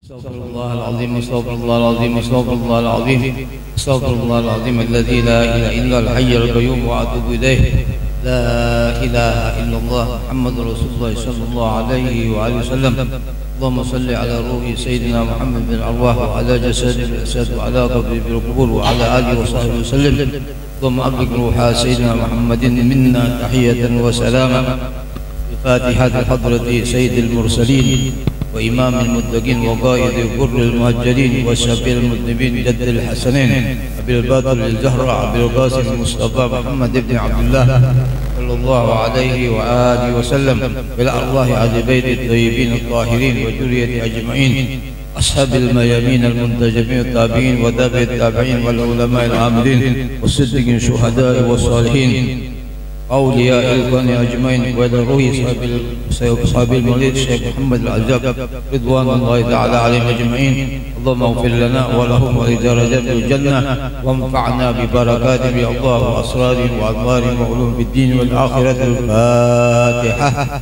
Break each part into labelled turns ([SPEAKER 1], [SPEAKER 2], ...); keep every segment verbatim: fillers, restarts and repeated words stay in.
[SPEAKER 1] استغفر الله العظيم استغفر الله العظيم استغفر الله العظيم استغفر الله العظيم الذي لا اله الا الحي القيوم واتوب اليه. لا اله الا الله محمد رسول الله صلى الله عليه وآله وسلم. اللهم صل على روح سيدنا محمد بن الارواح وعلى جسد الاسد وعلى قبر القبور وعلى اله وصحبه وسلم. اللهم ابلغ روح سيدنا محمد منا تحيه وسلاما بفاتحه حضره سيد المرسلين وإمام المتقين وقائد غر المهجرين وشفيع المذنبين جد الحسنين أبي الباطل الزهراء أبي القاسم المصطفى محمد بن عبد الله صلى الله عليه وآله وسلم، إلى أرواح أهل بيت الطيبين الطاهرين وذرية أجمعين، أصحاب الميامين المنتجبين التابعين وتابع التابعين والعلماء العاملين والصديقين الشهداء والصالحين أولياء الكون أجمعين، وإلى روح صاحب المولد الشيخ محمد العزاب رضوان الله تعالى عليهم أجمعين. اللهم اغفر لنا ولهم ولدرجات الجنة وانفعنا ببركاتهم يا الله وأسرارهم وأنوارهم وعلوم في الدين والآخرة. الفاتحة.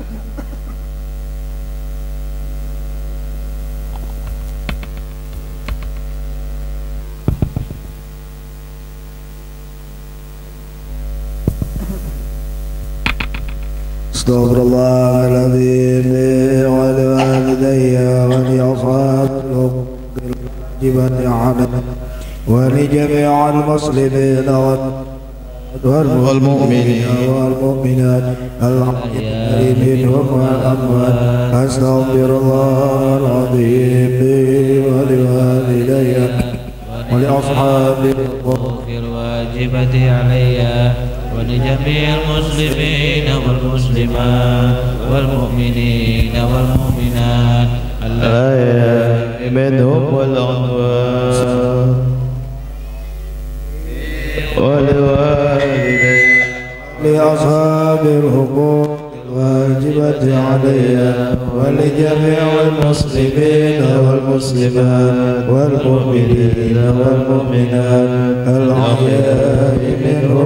[SPEAKER 2] استغفر الله العظيم ولوالدي ولأصحاب الواجبات ولجميع المسلمين والمؤمنين والمؤمنات الأحياء منهم والأموات. أستغفر الله العظيم ولوالدي ولأصحاب
[SPEAKER 3] الواجبات علي ولجميع المسلمين والمسلمات والمؤمنين والمؤمنات الأحياء منهم والأموات. ولوالدي لأصحاب الحقوق الواجبة علي ولجميع المسلمين والمسلمات والمؤمنين والمؤمنات الأحياء منهم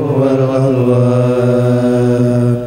[SPEAKER 3] والأموات.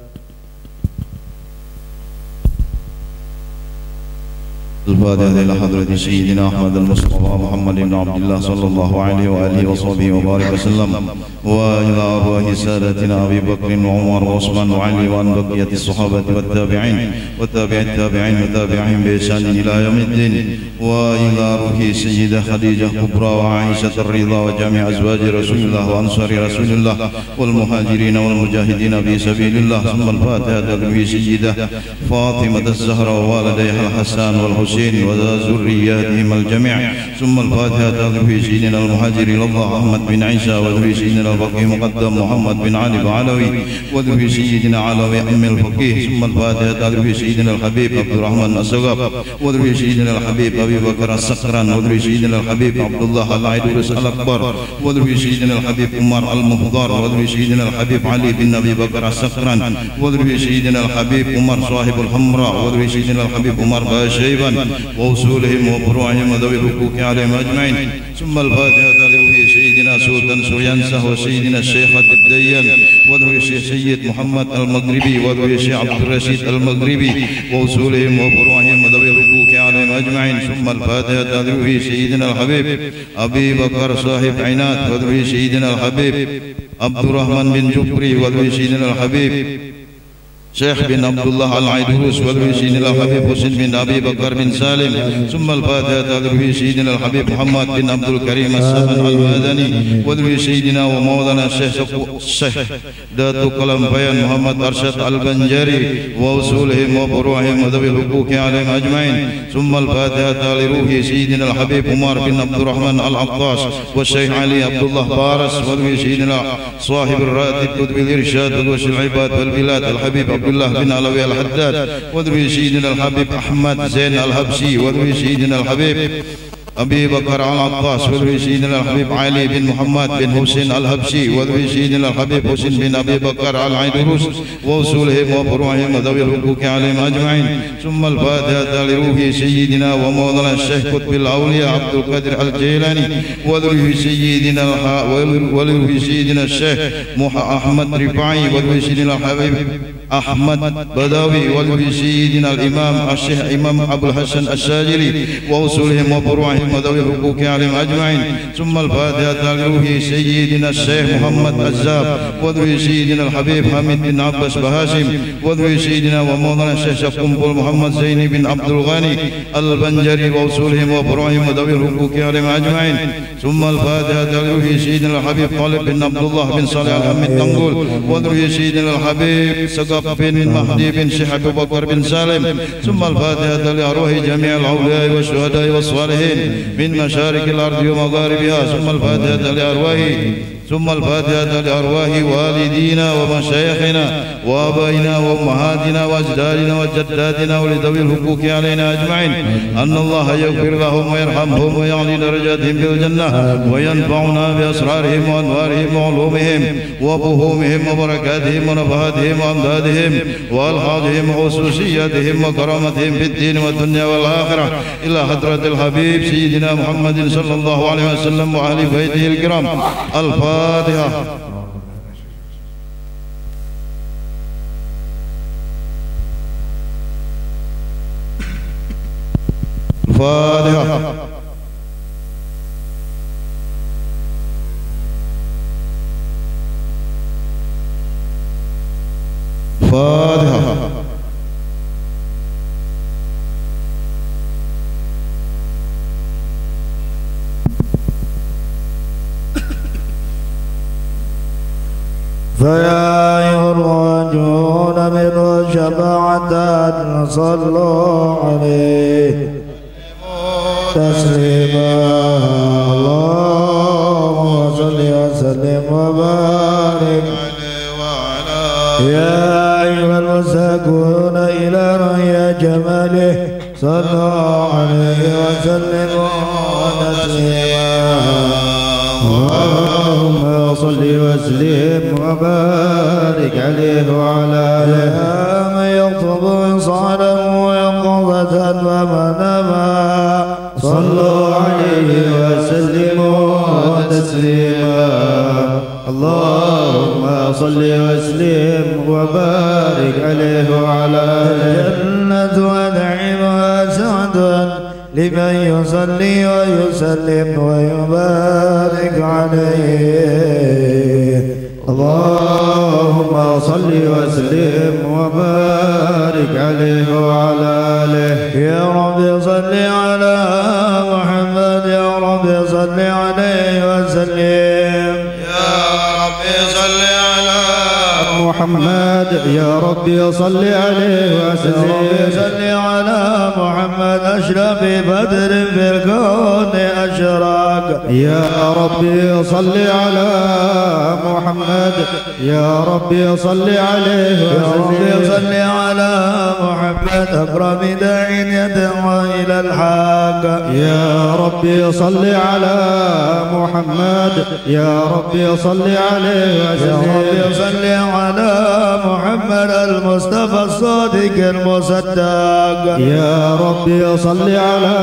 [SPEAKER 4] الفاتحة إلى حضرة سيدنا أحمد المصطفى محمد بن عبد الله صلى الله عليه وآله وصحبه وبارك وسلم، وإلى أرواح سادتنا أبي بكر وعمر وعثمان وعلي وعن بقية الصحابة والتابعين وتابع التابعين وتابعهم بإحسان إلى يوم الدين، وإلى روح سيدة خديجة كبرى وعائشة الرضا وجميع أزواج رسول الله وأنصار رسول الله والمهاجرين والمجاهدين في سبيل الله. ثم الفاتحة لروح سيدة فاطمة الزهراء ووالديها الحسن والحسين وذرياتهم الجميع. ثم الفاتحة لروح سيدنا المهاجر إلى الله أحمد بن عيسى وذري سيدنا الفقيه مقدم محمد بن علي العلوي وذري سيدنا علوي أم الفقيه. ثم الفاتحة لروح سيدنا الحبيب عبد الرحمن الصقر وذري سيدنا الحبيب أبي بكر الصقران وذري سيدنا الحبيب عبد الله العيدروس الأكبر وذري سيدنا الحبيب عمر المهضر وذري سيدنا الحبيب علي بن أبي بكر الصقران وذري سيدنا الحبيب عمر صاحب الحمراء وذري سيدنا الحبيب عمر باشيبا ووصولهم وفروعهم وذوي الحقوق عليهم أجمعين. ثم الفاتحة لروح سيدنا سلطان سويانسه وسيدنا الشيخ الديان وذوي سيد محمد المغربي وذوي الشيخ عبد الرشيد المغربي ووصولهم وفروعهم وذوي الحقوق عليهم أجمعين. ثم الفاتحة لروح سيدنا الحبيب أبي بكر صاحب عناد وذوي سيدنا الحبيب عبد الرحمن بن جبري وذوي سيدنا الحبيب شيخ بن عبد الله العيدروس وذوي سيدنا الحبيب حسين بن أبي بكر بن سالم. ثم الفاتحة لروح سيدنا الحبيب محمد بن عبد الكريم السبن المدني وذوي سيدنا ومولانا الشيخ الشيخ دات قلم بيان محمد أرشد البنجري ووصولهم وفروعهم وذوي الحقوق عليهم أجمعين. ثم الفاتحة لروح سيدنا الحبيب عمر بن عبد الرحمن العطاش والشيخ علي عبد الله بارس وذوي سيدنا صاحب الراتب قطب الإرشاد وغوث العباد والبلاد الحبيب عبد الله بن علوي الحداد وذوي سيدنا الحبيب أحمد زين الحبشي وذوي سيدنا الحبيب أبي بكر العطاس وذوي سيدنا الحبيب علي بن محمد بن حسين الحبشي وذوي سيدنا الحبيب حسين بن أبي بكر العيدروس ووصولهم وفروعهم وذوي الحقوق عليهم أجمعين. ثم الفاتحة لروح سيدنا ومولانا الشيخ قطب الأولياء عبد القادر الجيلاني وذوي سيدنا وذوي سيدنا الشيخ أحمد رفاعي وذوي سيدنا الحبيب أحمد بدوي ولي سيدنا الإمام الشيخ إمام أبو الحسن الشاجري وأصولهم وفروعهم وذوي الحقوق عليهم أجمعين. ثم الفاتحة لروح سيدنا الشيخ محمد الزاب وذوي سيدنا الحبيب حميد بن عباس بهاشم وذوي سيدنا ومولانا الشيخ قنبل محمد زيني بن عبد الغني البنجري وأصولهم وفروعهم وذوي الحقوق عليهم أجمعين. ثم الفاتحة لروح سيدنا الحبيب طالب بن عبد الله بن صالح الحميد تنقول وذوي سيدنا الحبيب سقف بن مهدي بن شيخ أبو بكر بن سالم. ثم الفاتحة لأرواح جميع الأولياء والشهداء والصالحين من مشارق الأرض ومغاربها. ثم الفاتحة لأرواح ثم الفاتحة لأرواح والدينا ومشايخنا وآبائنا وأمهاتنا وأجدادنا وجداتنا ولذوي الحقوق علينا أجمعين أن الله يغفر لهم ويرحمهم ويعلي درجاتهم في الجنة وينفعنا بأسرارهم وأنوارهم وعلومهم وفهومهم وبركاتهم ونفحاتهم وأمدادهم وألحاظهم وخصوصياتهم وكرامتهم في الدين والدنيا والآخرة إلى حضرة الحبيب سيدنا محمد صلى الله عليه وسلم وأهل بيته الكرام. الفاتحة. الفاتحة. الفاتحة.
[SPEAKER 3] فيا يرجون منه شفاعة صلوا عليه تسليما. اللهم صل وسلم وبارك يا أيها المساكون إلى رؤيا جماله صلوا عليه وسلموا تسليما. اللهم صل وسلم وبارك عليه وعلى آله من يطلب إنصاله ويقظة ومناما صلوا عليه وسلموا تسليما. اللهم صل وسلم وبارك عليه وعلى آله. الجنة ونعيمها سعد لمن يصلي ويسلم ويبارك عليه. اللهم صل وسلم وبارك عليه وعلى آله. يا رب صل على محمد يا رب صل عليه وسلم.
[SPEAKER 4] يا رب صل على
[SPEAKER 3] محمد يا رب صل عليه وسلم. يا رب صل على محمد أشرف بدر في الكون أشراق. يا رب صل على محمد يا رب صل عليه وسلم. يا رب صل على محمد أكرم داع يدعو إلى الحق. يا رب صل على محمد يا رب صل عليه وسلم. يا رب صل على محمد المصطفى الصادق المصدق. يا رب صل على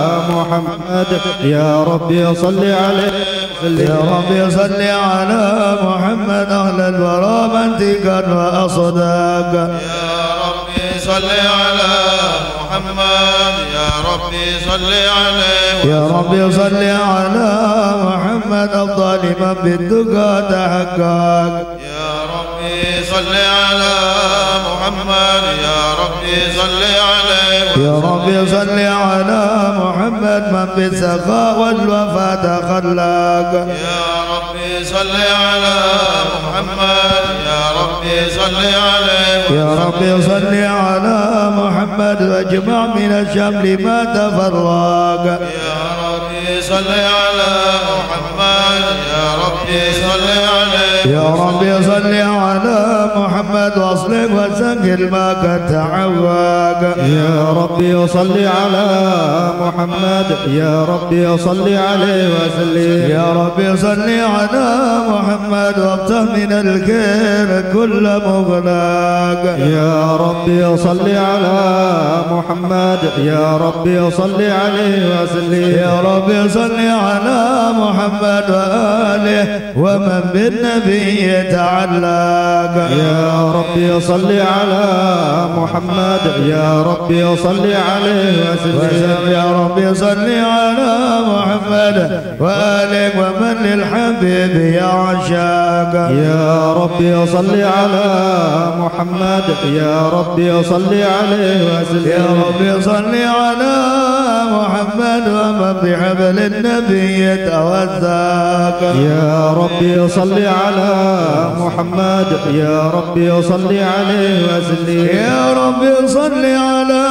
[SPEAKER 3] محمد يا رب صل عليه. يا رب صل على محمد أهل الورى منطقا وأصداق.
[SPEAKER 4] يا رب صل على محمد يا رب صل عليه.
[SPEAKER 3] يا رب صل على محمد أفضل من بالتقى تحقق.
[SPEAKER 4] يا رب صل على محمد يا رب صل عليه.
[SPEAKER 3] يا رب صل على محمد من بالسخاء والوفاء تخلق.
[SPEAKER 4] يا رب صل على محمد يا رب صل عليه.
[SPEAKER 3] يا رب صل على محمد واجمع من الشمل ما تفرق.
[SPEAKER 4] يا رب صل على محمد يا رب صل عليه.
[SPEAKER 3] يا رب صل على محمد واصلح وسهل ما قد تعوق. يا رب صل على محمد يا رب صل عليه وسلم. يا رب صل على محمد وافتح من الخير كل مغلاق. يا رب صل على محمد يا رب صل عليه وسلم. يا رب صل على محمد وآله ومن بالنبي تعلق. يا ربي صل على محمد يا ربي صل عليه وسلم يا ربي صل على محمد وآله ومن للحبيب يا عشاق يا ربي صل على محمد يا ربي صل عليه وسلم يا ربي صل على محمد ومن بحبل النبي توثق يا ربي صل على محمد يا ربي صل عليه وسلم يا ربي صل على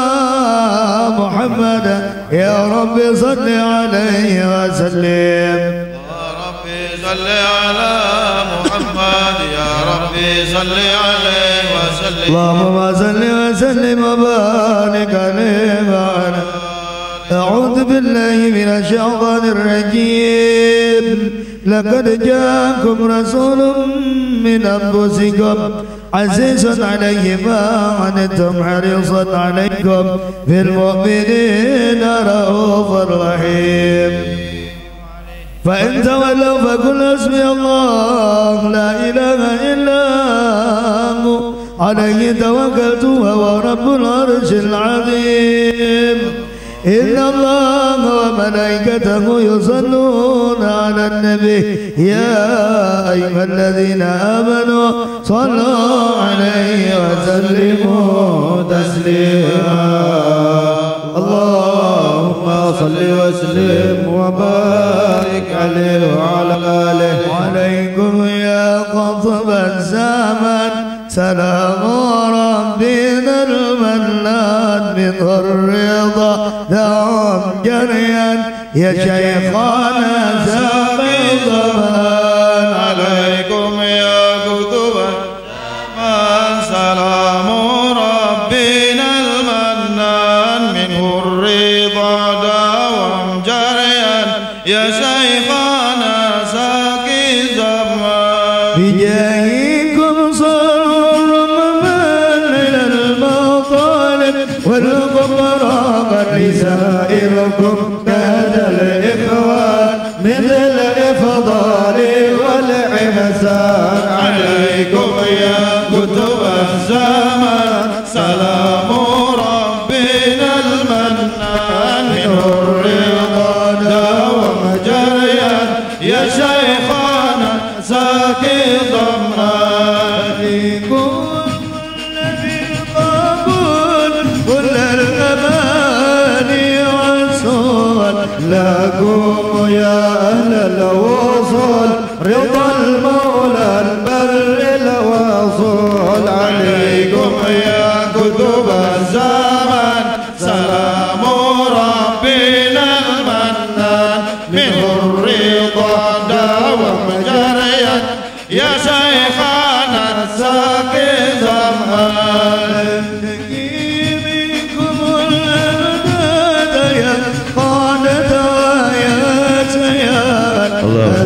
[SPEAKER 3] محمد يا ربي صل عليه وسلم
[SPEAKER 4] يا ربي صل على محمد يا ربي صل عليه وسلم
[SPEAKER 3] اللهم صل وسلم وبارك عليه وعلى أعوذ بالله من الشيطان الرجيم لقد جاءكم رسول من أنفسكم عزيز عليه ما عنتم حريص عليكم بالمؤمنين رؤوف رحيم فإن تولوا فقل حسبي الله لا إله إلا هو عليه توكلت وهو رب العرش العظيم إن الله وملائكته يصلون على النبي يا أيها الذين آمنوا صلوا عليه وسلموا تسليما اللهم صل وسلم وبارك عليه وعلى آله وعليكم يا قطب الزمن سلام ربنا المنان من الرضا دوم جريا يا شيخنا ساقي الزمان
[SPEAKER 4] عليكم يا كتب الزمان سلام ربنا المنان منه الرضا دوم جريا يا شيخنا ساقي الزمان
[SPEAKER 3] بجاهكم صار من إلى المطالب والغفران لسائركم كاد الإخوان مثل الإفضال والإحسان
[SPEAKER 4] عليكم يا كتب الزمان سلام ربنا المنان منه الرضا دوم جريا يا شيخنا ساقي الضمان
[SPEAKER 3] عليكم الذي قبول كل الأماني والسؤال لكم يا أهل الوصول رضا المولى البر الوصول
[SPEAKER 4] عليكم يا كتب الزمان سلام ربنا المنان منه الرضا دوم جريا يا شيخنا ساقي الزمان
[SPEAKER 3] منكم الأبداد يا قادة يا سياد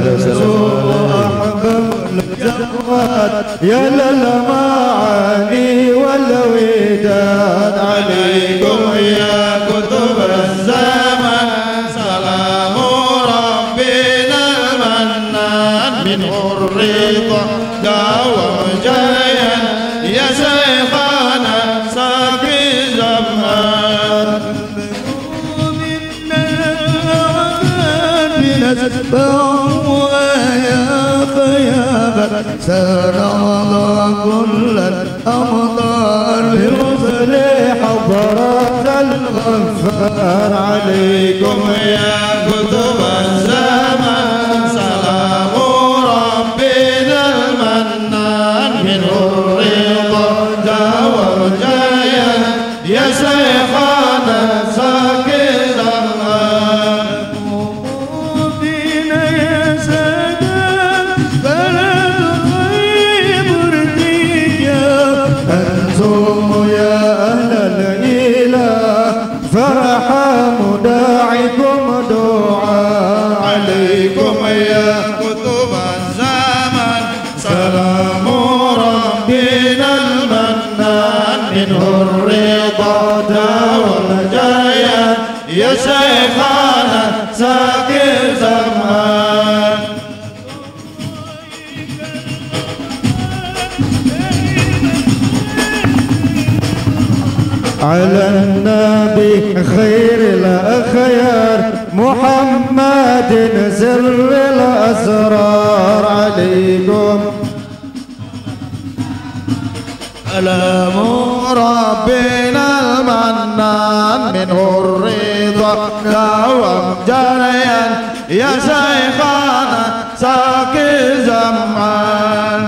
[SPEAKER 3] يا للمعاني والوداد
[SPEAKER 4] عليكم يا كتب الزمان سلام ربنا المنان منه الرضا دوم جريا يا شيخنا ساقي الزمان
[SPEAKER 3] سنرضى كل الأمطار برسل حضرات الغفار
[SPEAKER 4] عليكم يا كتب الزمان سلام ربنا المنان منه الرضا دوم جريا يا شيخنا ساقي الزمان
[SPEAKER 3] فينا يا سادات بلد طيب ارتجاب أنتم يا أهل الإله فرح مداعكم دعاء
[SPEAKER 4] عليكم يا كتب الزمان سلام ربنا المنان منه الرضا دوم جريا يا شيخنا ساقي الزمان
[SPEAKER 3] على النبي خير الأخيار محمد سر الأسرار عليكم سلام ربنا المنان منه الرضا دوام جريا يا شيخنا ساقي زمان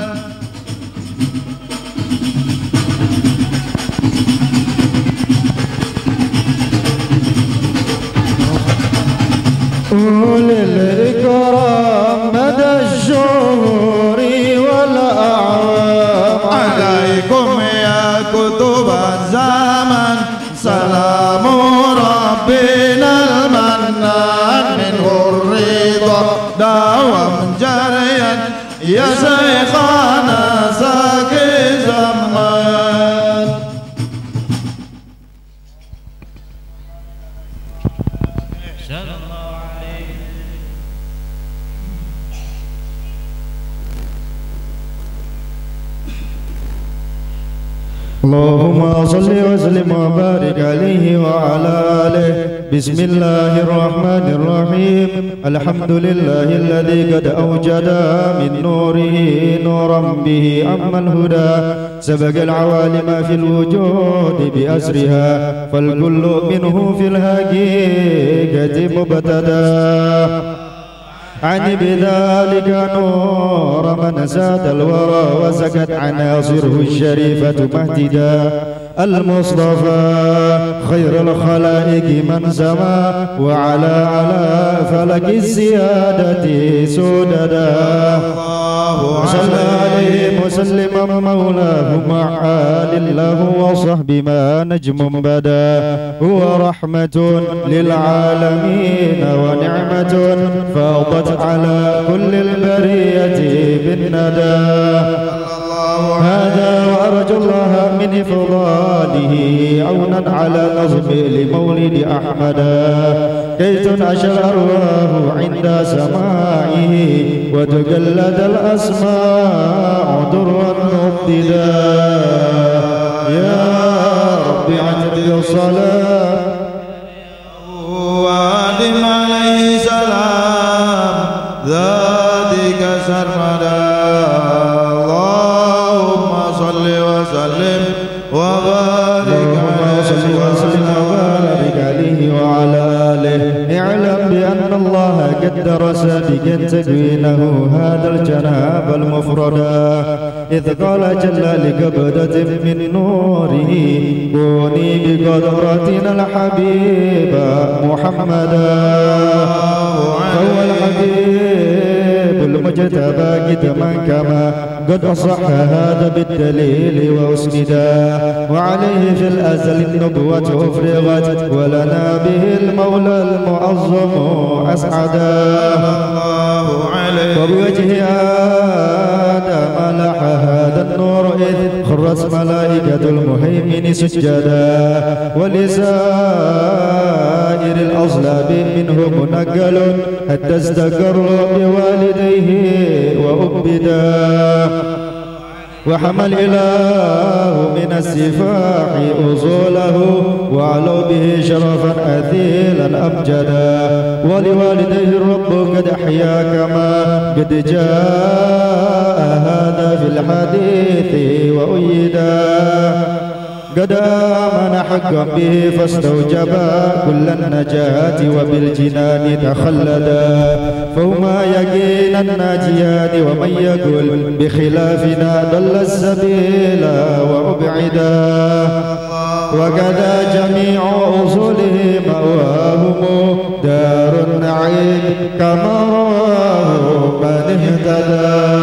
[SPEAKER 3] أولي الإكرام مدى الشهور والأعوام عليكم يا كتب الزمن سلام ربنا المنان منه الرضا دوام جريا يا شيخنا ساقي زمان اللهم صل وسلم وبارك عليه وعلى آله. بسم الله الرحمن الرحيم. الحمد لله الذي قد أوجد من نوره نورا به أما الهدى سبق العوالم في الوجود بأسرها فالكل منه في الحقيقة مبتدى عن بذلك نور من ساد الورى وسكت عناصره الشريفة مهتدا المصطفى خير الخلائق من سما وعلى على فلك السيادة سددا صلى عليه وسلم مولاه مع آل له وصحب ما نجم بدا هو رحمة للعالمين ونعمة فاضت على كل البرية بالندى هذا وأرجو الله من إفضاله عونا على نظم لمولد أحمد كي تنعش الأرواح عند سماعه وتقلد الأسماع درا مبتدا يا رب عتب الصلاة وأدم عليه سلام ذاتك سرمدا اللهم صل وسلم وبارك عليه وعلى آله. اعلم بأن الله قدر سابقا تكوينه هذا الجناب المفردا إذ قال جل لقبضة من نوره كوني بقدرتنا الحبيب محمدا فهو الحبيب المجتبى قدما كما قد صح هذا بالدليل وأسندا وعليه في الأزل النبوة أفرغت ولنا به المولى المعظم أسعدا وبوجه آدم لح هذا النور إذ خرت ملائكة المهيمن سجدا ولسائر الأصلاب منه منقل حتى استقر بوالديه وأبدا وحمى الإله من السفاح أصوله وعلوا به شرفا أثيلا أمجدا ولوالديه الرب قد أحيا كما قد جاء هذا في الحديث وأيدا قد آمن حقا به فاستوجبا كل النجاة وبالجنان تخلدا فهما يقينا الناجيان ومن يقول بخلافنا ضل السبيل وأبعدا وكذا جميع أصوله مأواهم دار النعيم كما رواه من اهتدى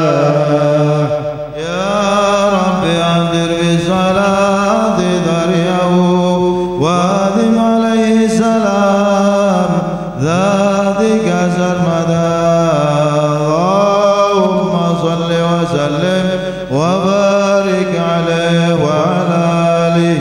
[SPEAKER 3] يا رب أنذر بصلاة ذريه وادم عليه السلام ذاتك سرمدا اللهم صل وسلم وبارك عليه وعلى آله.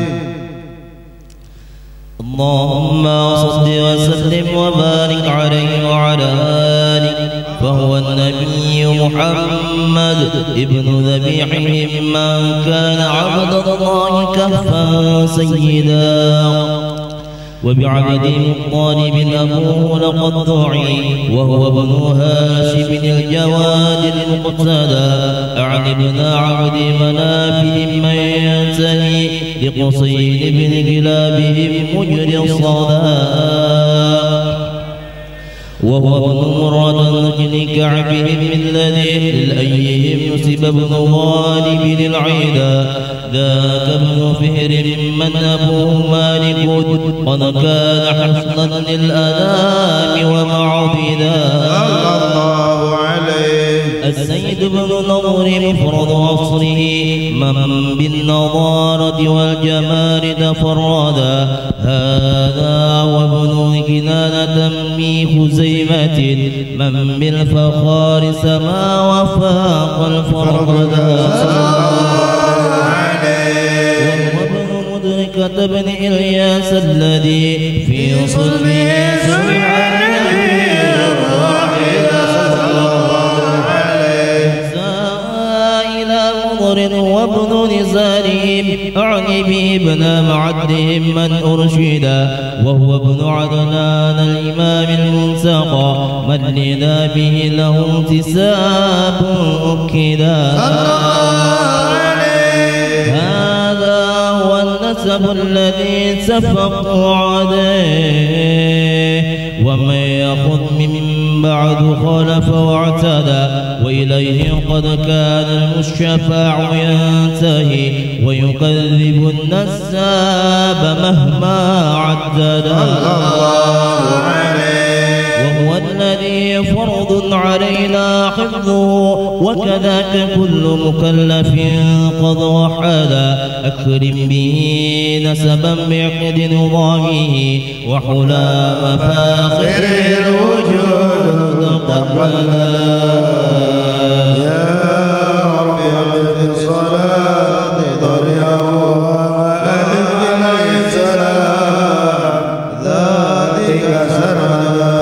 [SPEAKER 5] اللهم صل وسلم وبارك عليه وعلى آله فهو النبي محمد ابن ذبيحهم من كان عبد الله كفا سيدا وبعبد مطالب أبوه لقد دعي وهو ابن هاشم الجواد المقتدى أعن ابن عبد منافهم من ينتهي لقصيد بن كلابهم مجري الصدى وهو ابن مراد بن كعبهم الذي لأيهم نسب ابن غالب العيدا ذاك ابن فهر من أبوه مالك قد كان حسنا للأنام ومعبدا
[SPEAKER 3] الله عليه.
[SPEAKER 5] السيد بن نضر مفرد عصره من بالنضارة والجمال تفردا هذا وابن كنانة من خزيمة من بالفخار سما وفاق الفرقدا وابن مدركة بن إلياس الذي في صلبه سمع وابن نزارهم أعني به ابن معدهم من أرشدا وهو ابن عدنان الإمام المنتقى من لذا به له انتساب أكدا هذا هو النسب الذي اتفقوا عليه ومن يأخذ من بعد خلف واعتدى وإليه قد كان الشفاع ينتهي ويكذب النساب مهما عددا وهو الذي فرض علينا حفظه وكذاك كل مكلف قد وحدا أكرم به نسبا بعقد نظامه وحلا مفاخر الوجود تقبلا
[SPEAKER 3] يا رب أبد الصلاة ضرعه وألف عليه السلام ذاتك سرمدا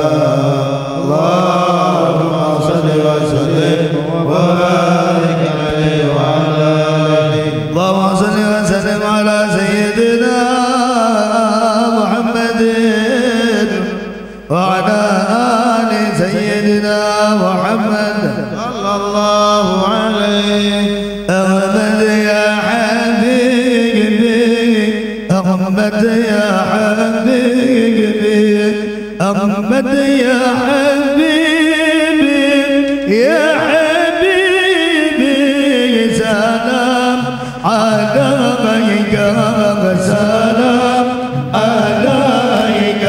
[SPEAKER 3] اللهم صل وسلم وبارك عليه وعلى آله اللهم صل وسلم على سيدنا محمد وعلى آل سيدنا محمد صلى الله عليه أحمد يا حبيبي أحمد يا حبيبي أحمد يا حبيبي يا حبيبي سلام عليك سلام عليك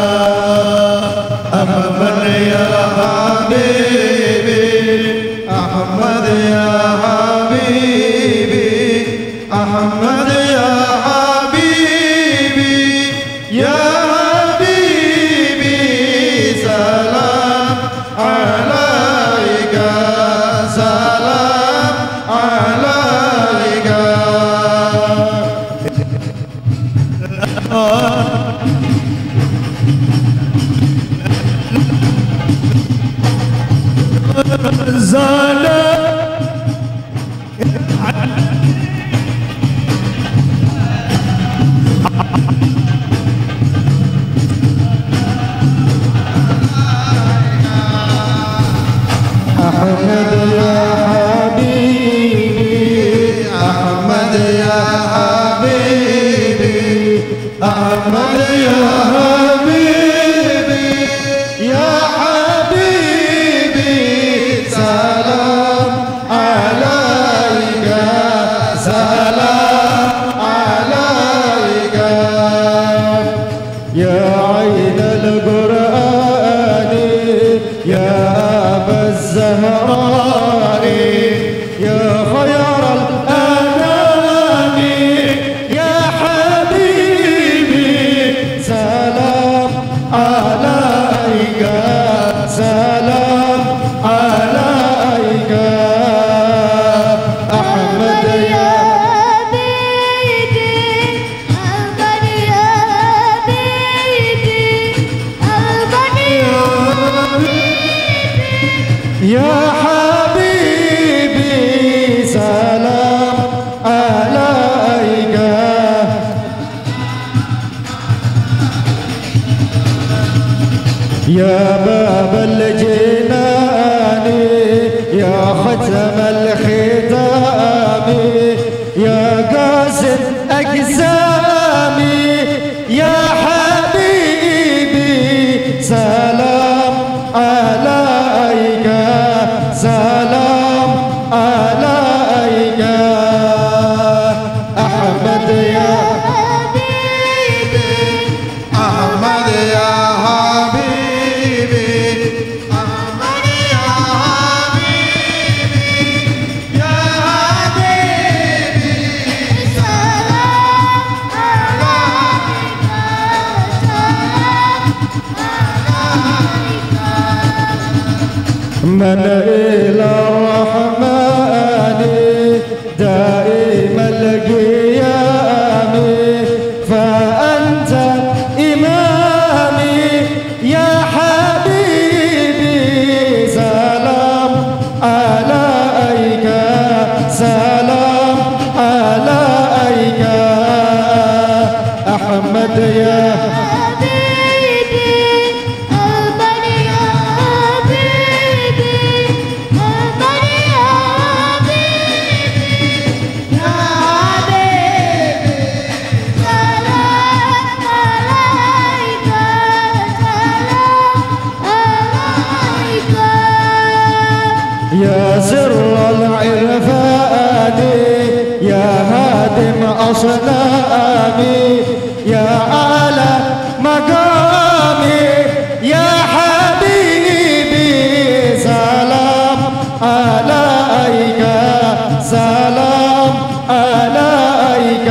[SPEAKER 3] أحمد يا حبيبي أحمد يا حبيبي أحمد يا حبيبي يا حبيبي سلام عليك سلام عليك زال أحمد يا حبيبي أحمد يا حبيبي أحمد يا حبيبي يا حبيبي سلام عليك سلام عليك يا عين القرآن يا أبا الزهراء يا خير الأنام يا حبيبي سلام عليك سلام عليك أحمد يا يا حبيبي يا باب الجنان يا ختم الختام يا قاسم أقسامي يا حبيبي سلام عليك سلام عليك أحمد يا حبيبي
[SPEAKER 2] أحمد يا حبيبي أحمد يا حبيبي يا حبيبي سلام عليك
[SPEAKER 3] من إلى الرحمن دائم القيام فأنت إمامي يا حبيبي سلام عليك سلام عليك أحمد يا يا سر العرفان يا هادم أصنامي يا أعلى مقامي يا حبيبي سلام عليك سلام عليك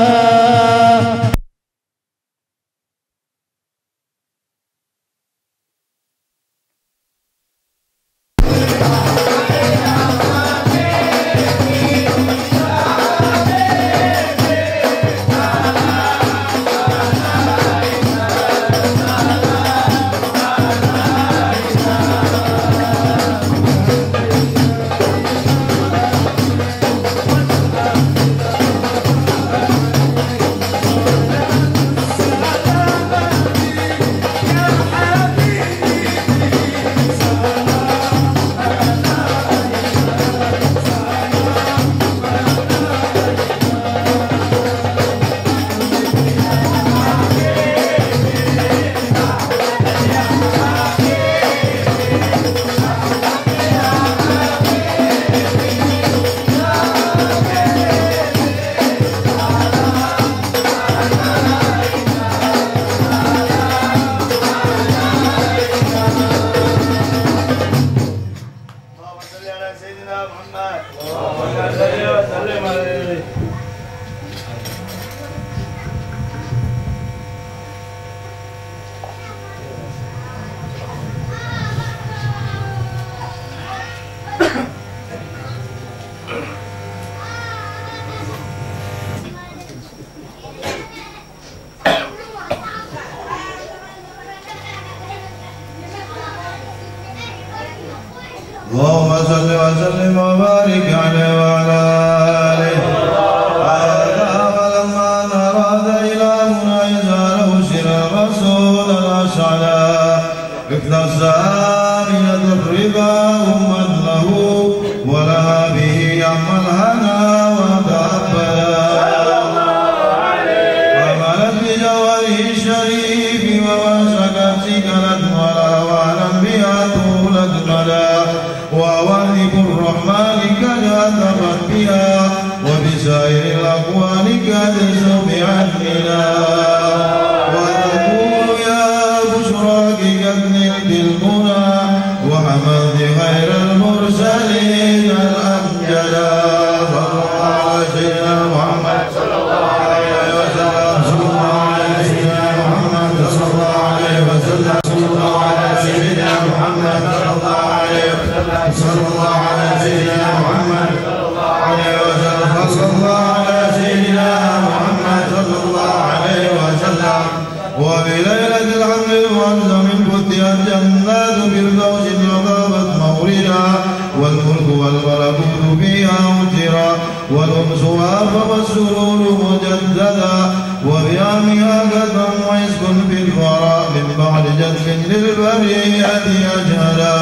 [SPEAKER 4] اللهم صل وسلم وبارك عليه وعلى آله. هذا ولما أن أراد إلهنا إزاله سر الرسول الأشعل اختص من تقربا أما له ولها به أما الهنا وتقبلا وملت بجواره الشريف ووسكت سكنت ولا وعلم بها طولت مدى ووهب الرحمن قد أثرت بها وبسائر الأقوال قد سمعت منا وتقول يا بشراك قد نلت المنى وحملت خير المرسلين الأمجدا صلى الله على سيدنا محمد صلى الله عليه وسلم صلى الله على سيدنا محمد صلى الله عليه وسلم صلى الله على سيدنا محمد صلى الله عليه وسلم صلى الله على سيدنا محمد صلى الله عليه وسلم صلى الله على سيدنا محمد صلى الله عليه وسلم وبليلة الحمد المعظم فتحت جنات بالفوز وغابت موردا والملك والملكوت فيها مترا والأنس وافى والسرور مجددا وبيامها قدم ويسكن في الورى من بعد جد
[SPEAKER 3] للبرية أجهلا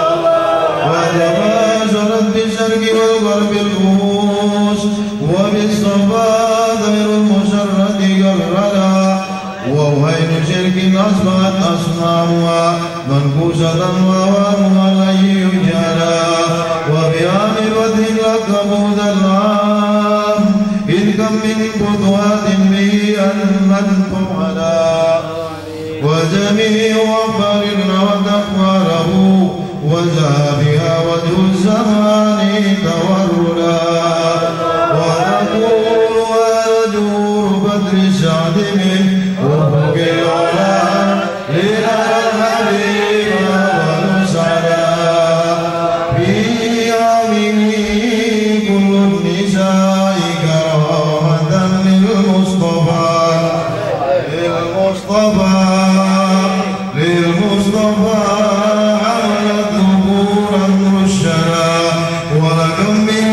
[SPEAKER 3] وتباشرت بالشرق والغرب الكؤوس وبالصفا غير المشرد قرلا ووهين شرك أصبحت أصنامها منكوسة ووهمها لن يجهلا وبيان فتح لقبوا ذا العام إذ كم من فتوات به أنتم على وجميع أخبار وتقواره وزابها وجه الزمان تورلا ونقول ونجور بدر السعد من وفوق العلا لنا الحبيب ونسعلا في عامه كل النساء كرامة للمصطفى للمصطفى للمصطفى حملت ظهورا رشدا ولكم من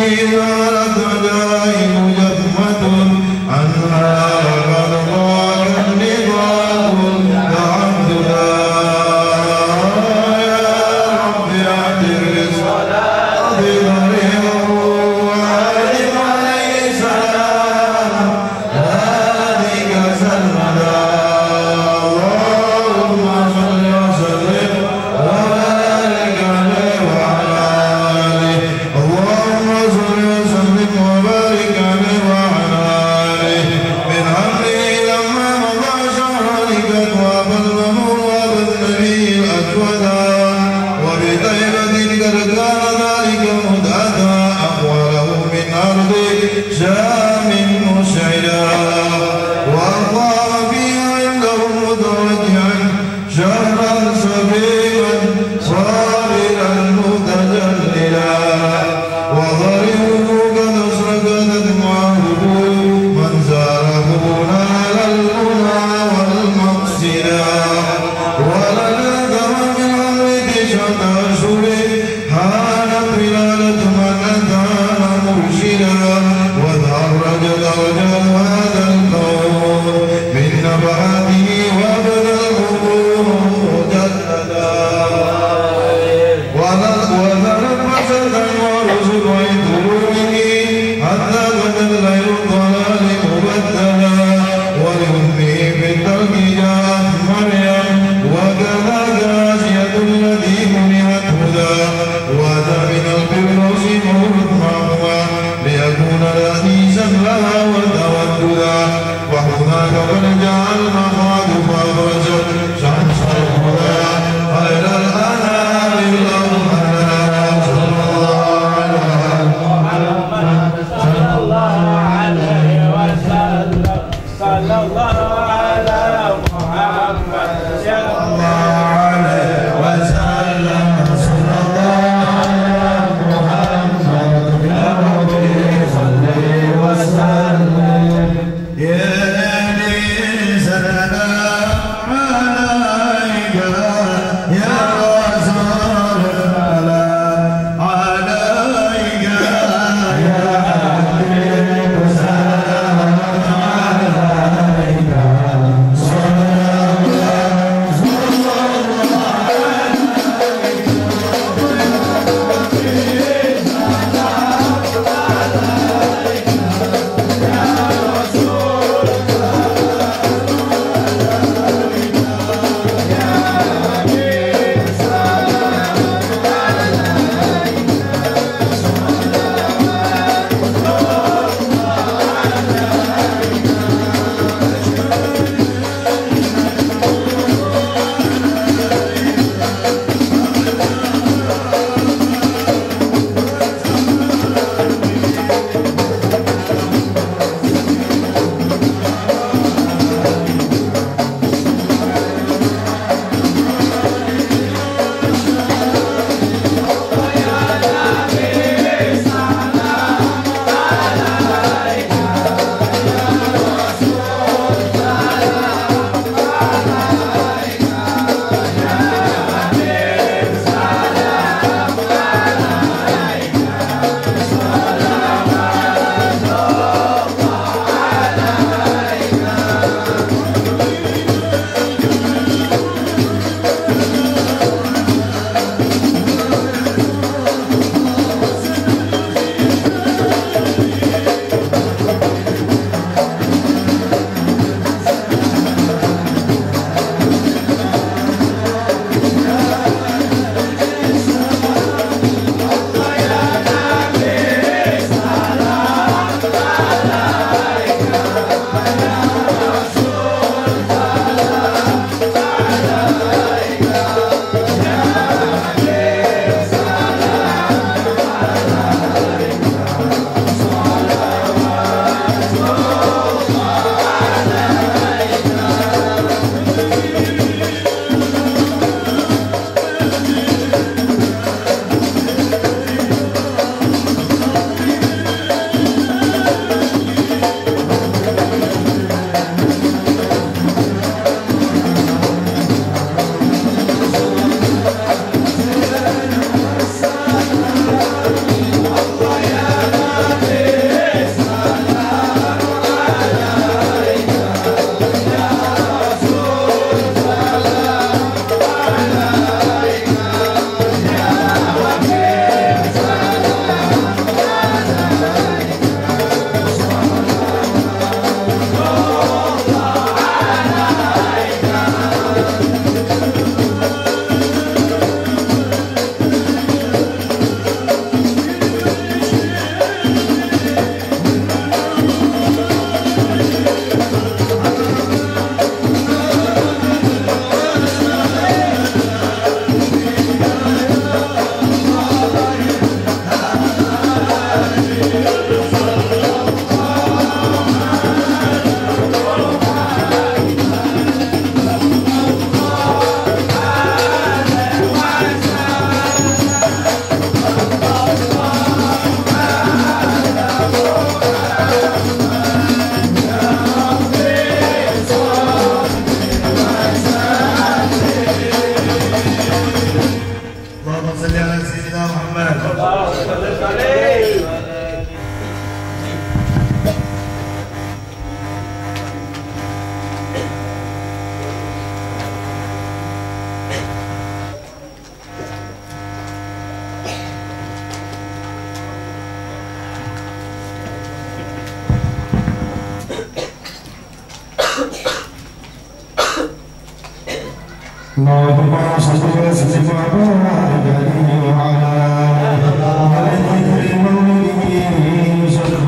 [SPEAKER 3] اللهم صل وسلم وبارك عليه وعلى آله مولده صلى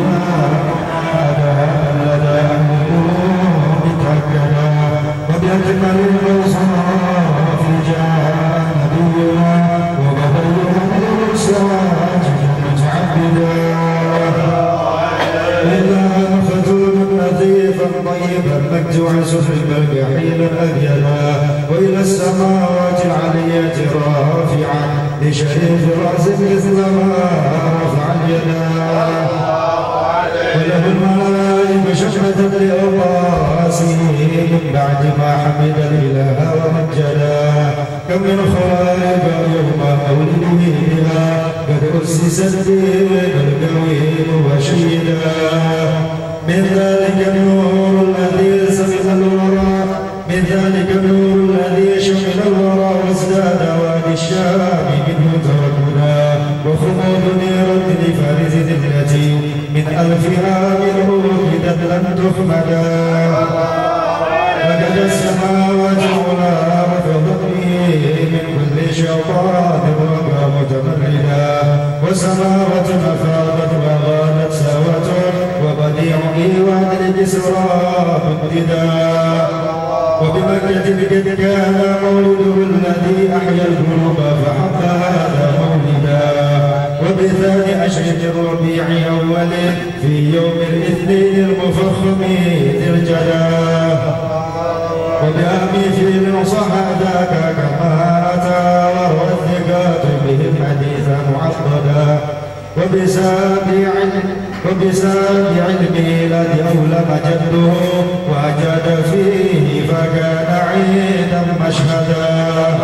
[SPEAKER 3] وبأكمل الأوصاف جاء نبينا وبدل السراج متعبدا إلا مختوما نظيفا طيبا مكتوع سفر البرق حيلا أبيدا وإلى السماوات العليات رافعا لشريف رأس مثل ما رفع اليدا وله الملائكة شفعة لأوقاسه من بعد ما حمد الإله ومجدا كم من خلائق يوم مولده بها قد أسست به القويم وشيدا من ذلك النور الذي سمع الورى من ذلك النور الذي شمل الورى وازداد وادي الشام منه تركنا وخمود نيرة لفارس ذلتي من ألف عام أوجدت لم تخمدا وجد السماوات العلى وفضله من كل شيطان رجا متمردا وسماوات أفاضت وغادت سوة وبديع إيوان الجسرى ممتدا وبمكة قد كان مولده الذي أحيا القلوب فحق هذا مولدا وبثاني عشر الربيع أول في يوم الاثنين المفخم ذي الجلا وبأبي فيل صح ذاك كما أتى وروى الثقات بهم حديثا معضدا وبسابع وبسابع الميلاد أولم جده وأجاد فيه فكان عيدا مشهدا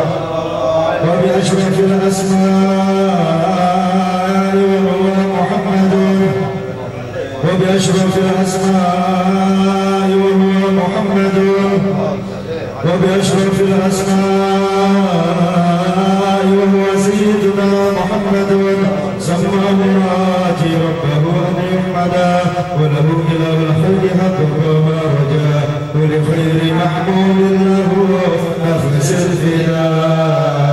[SPEAKER 3] وبأشرف الأسماء وهو محمد وبأشرف الأسماء وهو محمد وبأشرف الأسماء وهو سيدنا محمد سمى مراتي ربه أن يحمدا وله إله الخير حقه وما رجا ولخير محبوب له نفس الفداء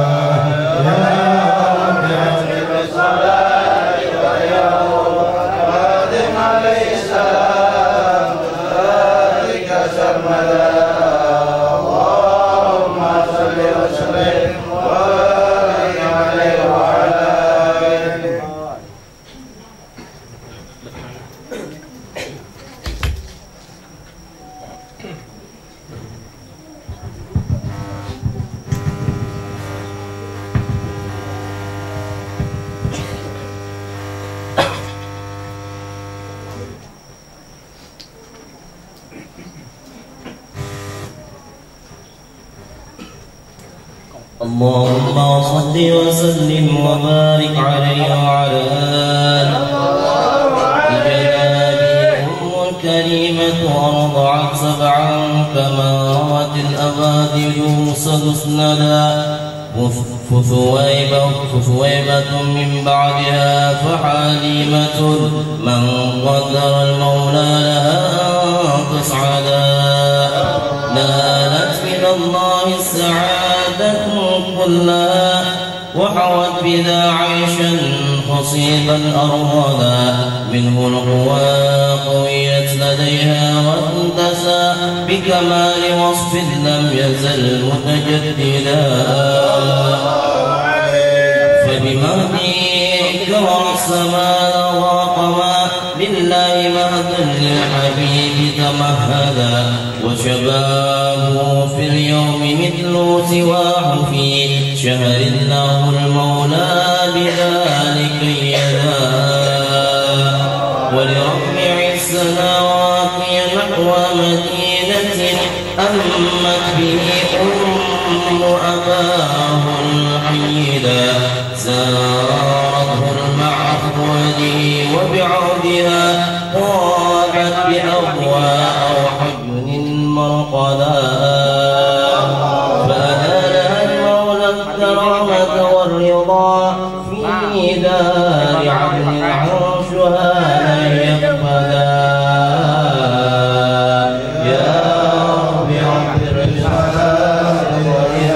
[SPEAKER 5] اللهم صل وسلم وبارك عليه وعلى آله بجنابه أم الكريمة أرضعت سبعا كما روت الأبادل مسدسندا فثويبة من بعدها فحليمة من قدر المولى لها أن تصعدا نالت من الله السعادة كلها وحوت بذا عيشا خصيبا أرغدا منه القوى قويت لديها وانتسى بكمال وصف لم يزل متجددا فبمهدي كرى السماء وقما لله مهدا للحبيب تمهدا وشبابه في اليوم مثل سواه في شهر له المولى بذلك يدا ولربع السماوات نحو مدينة أمت به أم أباه الحيدا زارته المعهود وبعودها طابت بأضواء أو حجن مرقدا فأهلها المولى الكرامة والرضا في دار عدن عرشها لن يقبدا يا رب اغفر الشهادة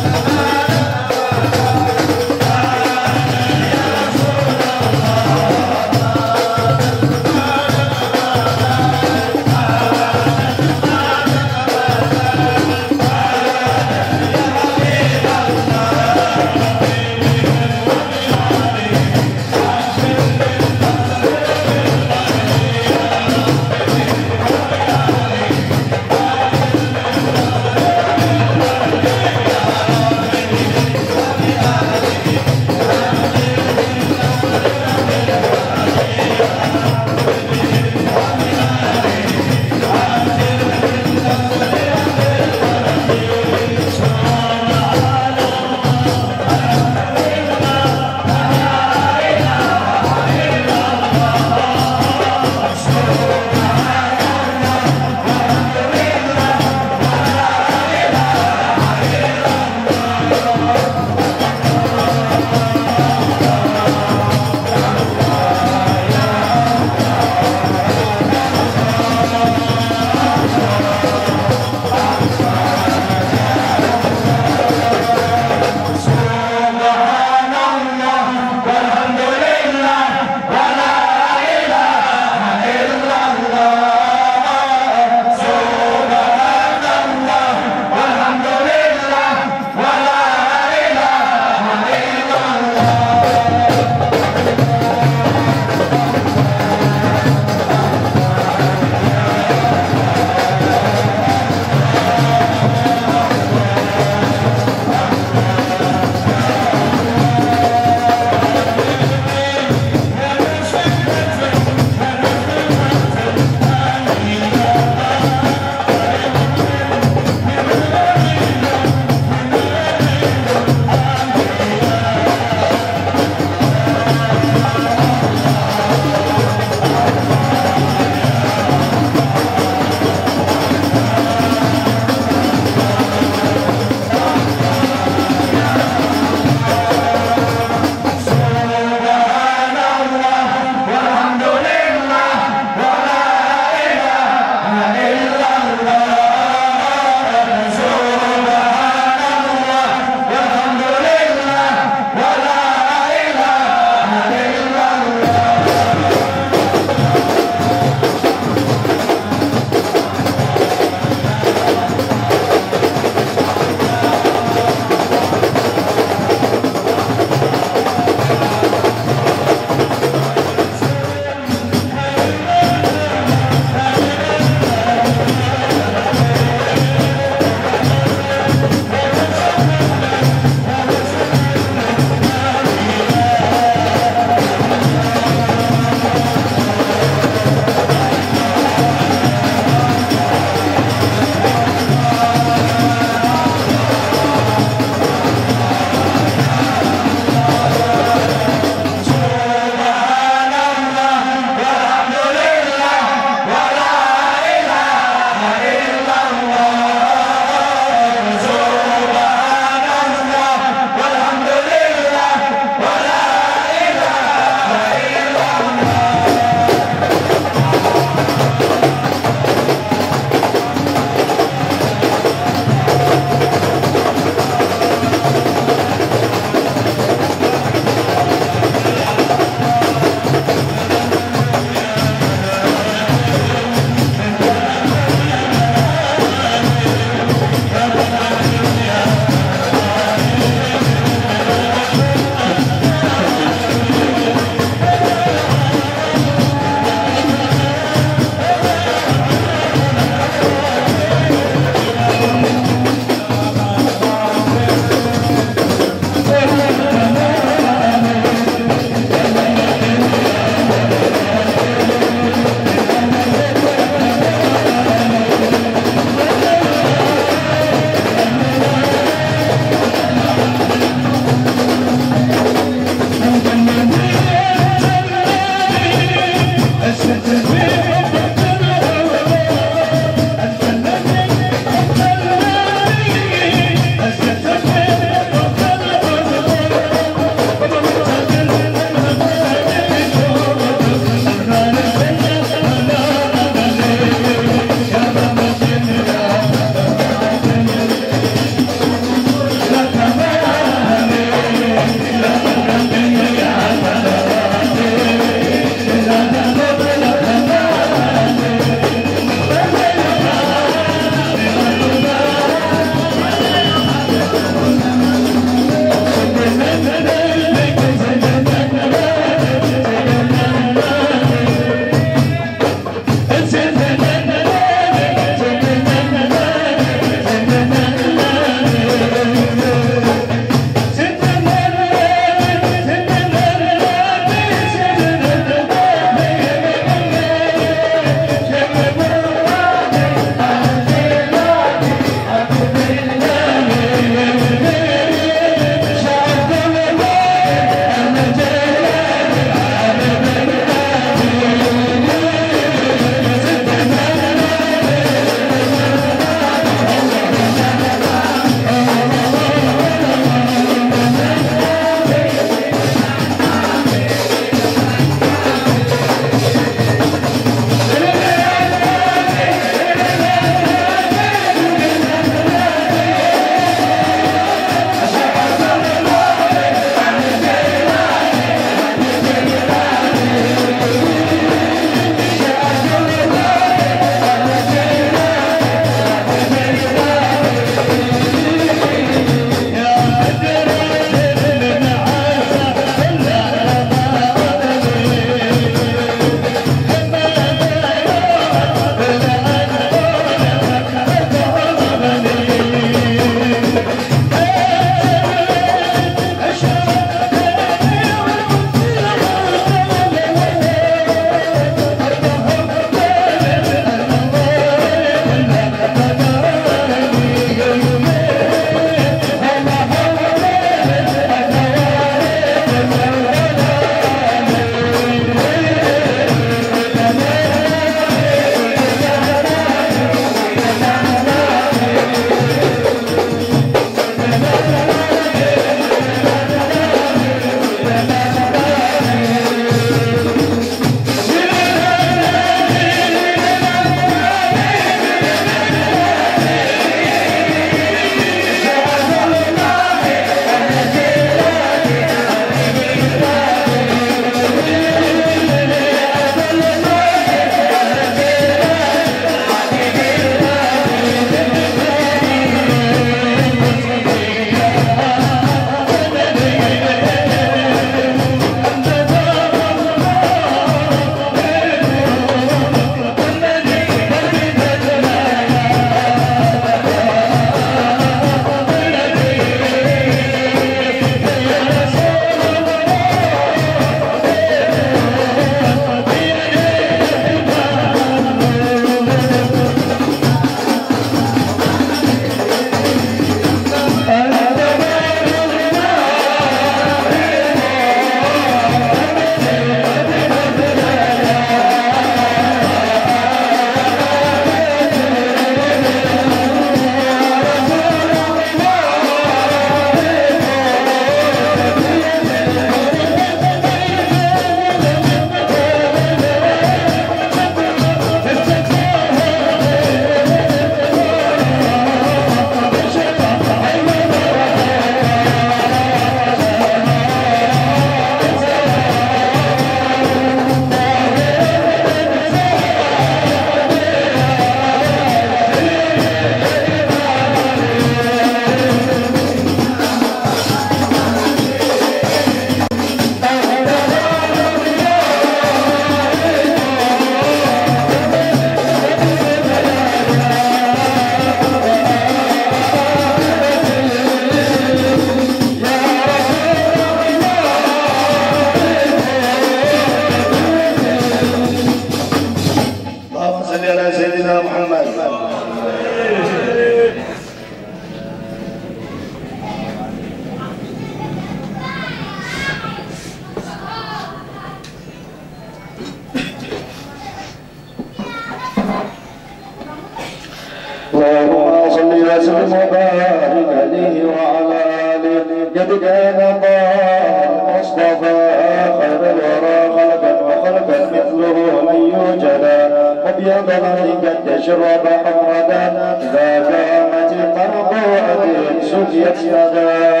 [SPEAKER 3] وسلم وبارك عليه وعلى آله. قد كان الله المصطفى خير الورى خلقا وخلقا مثله لن يوجد. أبيض الأرض قد تشرب حمردا إذا قامت مرضوعة سجيت يدا.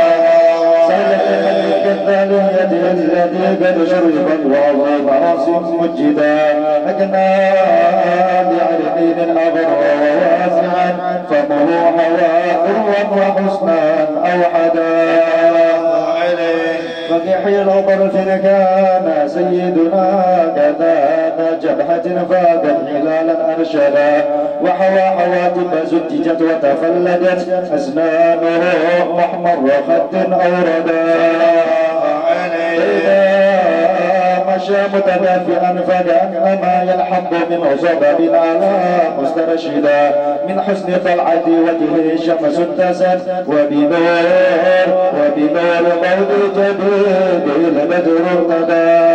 [SPEAKER 3] كالثانية التي قد شربت وعظم راس مجدا. أكنى بعرقين أغر وواسعا فمه حواء وحسنا أوحدا. فكحيل طرف كان سيدنا كذاك جبهة فاقت هلالا أرشدا. وحوى حواتم زججت وتفلدت أسنانه محمر خد أوردا. مشى متدافئا فكأنما يلحق من صبب على مسترشدا. من حسن طلعة وجهه شمس اتست وبنور وبنور قول جبيده البدر ارتدى.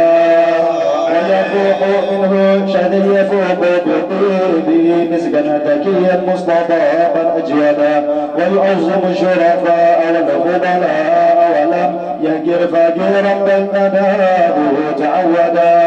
[SPEAKER 3] ويفوح منه شذي يفوق بطيبه مسكا تكيا مصطفى أجودا. ويعظم الشرفاء والفضلاء ولم يهجر فقيرا بل ناداه تعودا.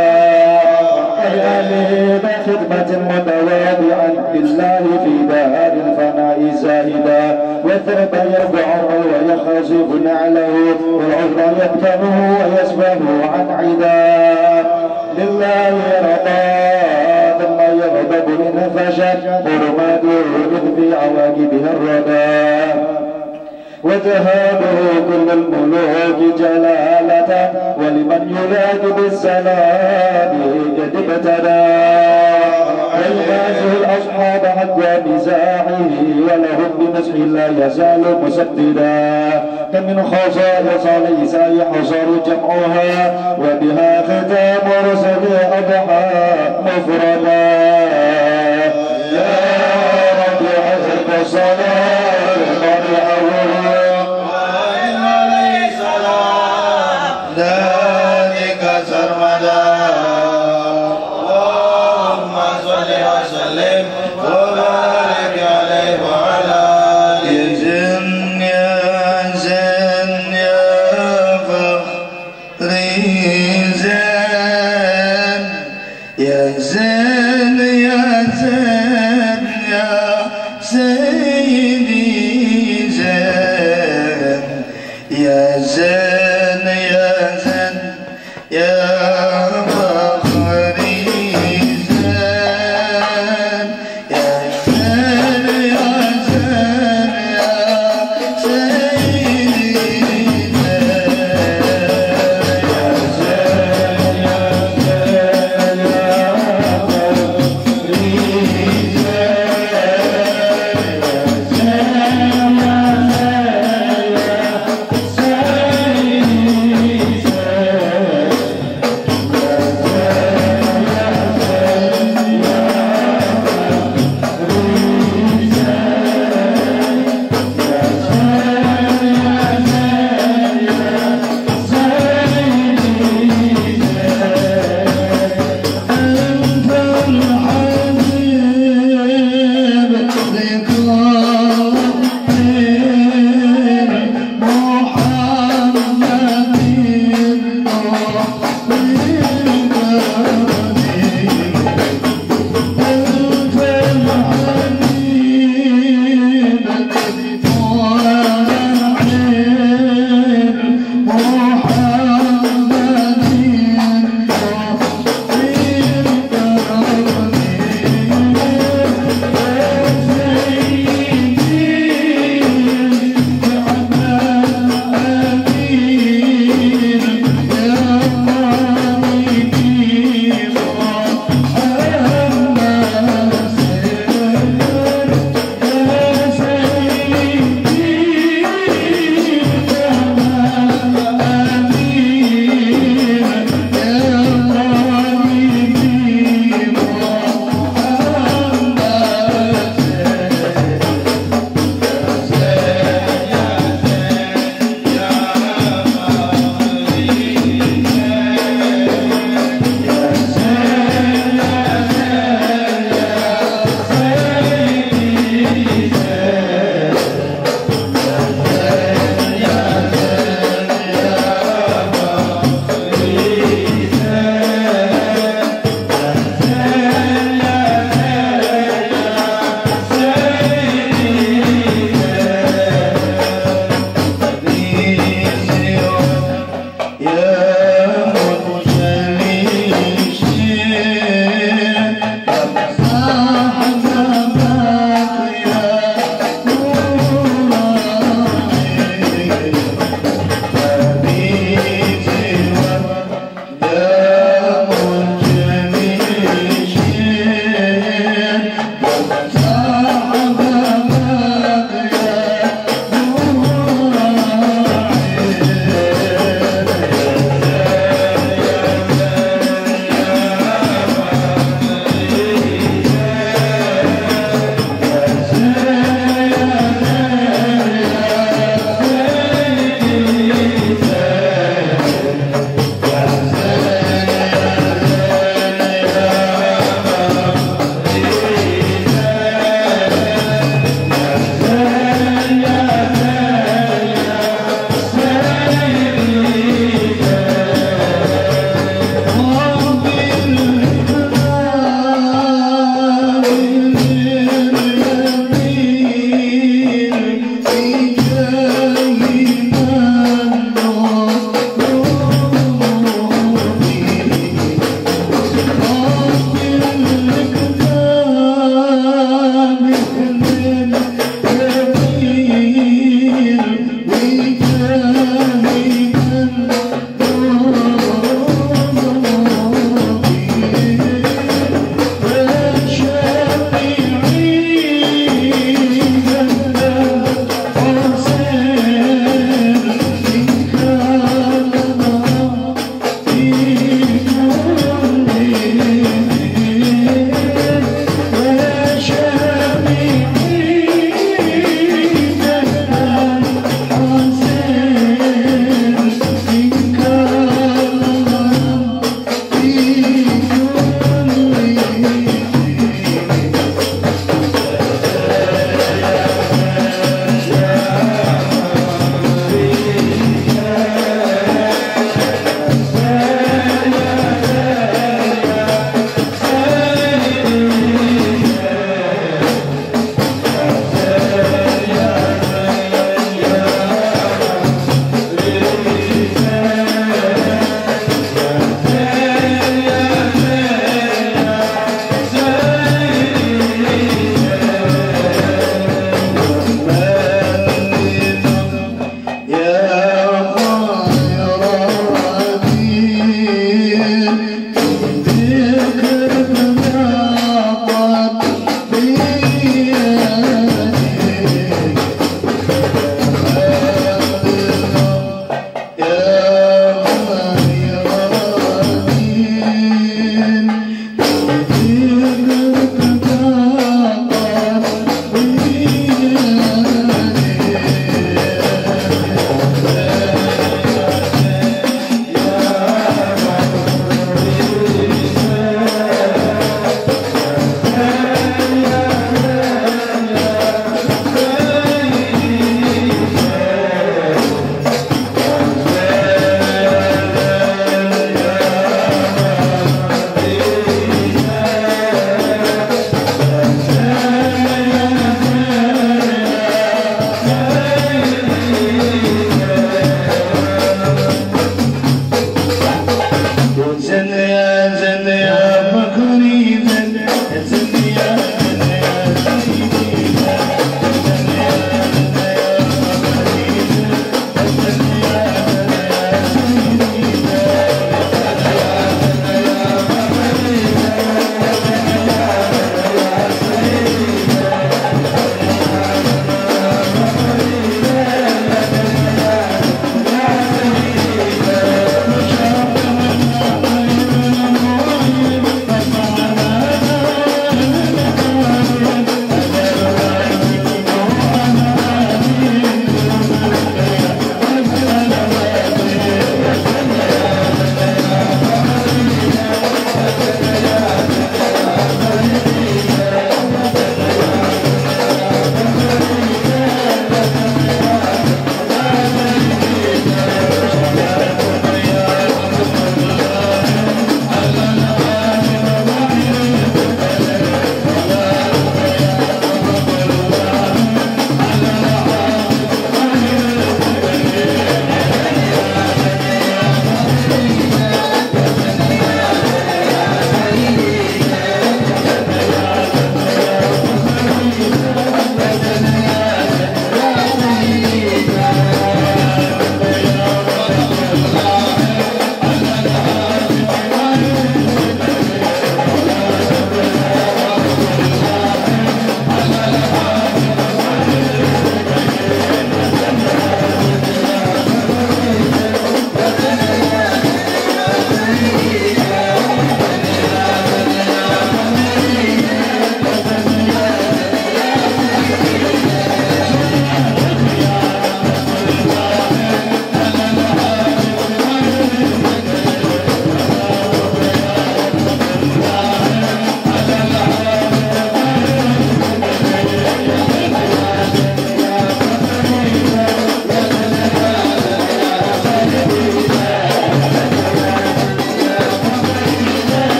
[SPEAKER 3] ويأله بخدمة متواضعا بالله في دار الفناء زاهدا. والثرب يرفعه ويخصف نعله والعذر يبتنه ويسبه عن عدا. لله رضا ثم يغضب إن فشت حرماته إذ في عواقبها الردى. وتهابه كل الملوك جلالة ولمن يناد بالسلام قد ابتدى. ويغازه الأصحاب حق مزاحه ولهم بنسح لا يزال مسددا. كم من خصائص ليس يحصر جمعها وبها ختام رسل أضحى مفردا. يا رب حسب الصلاة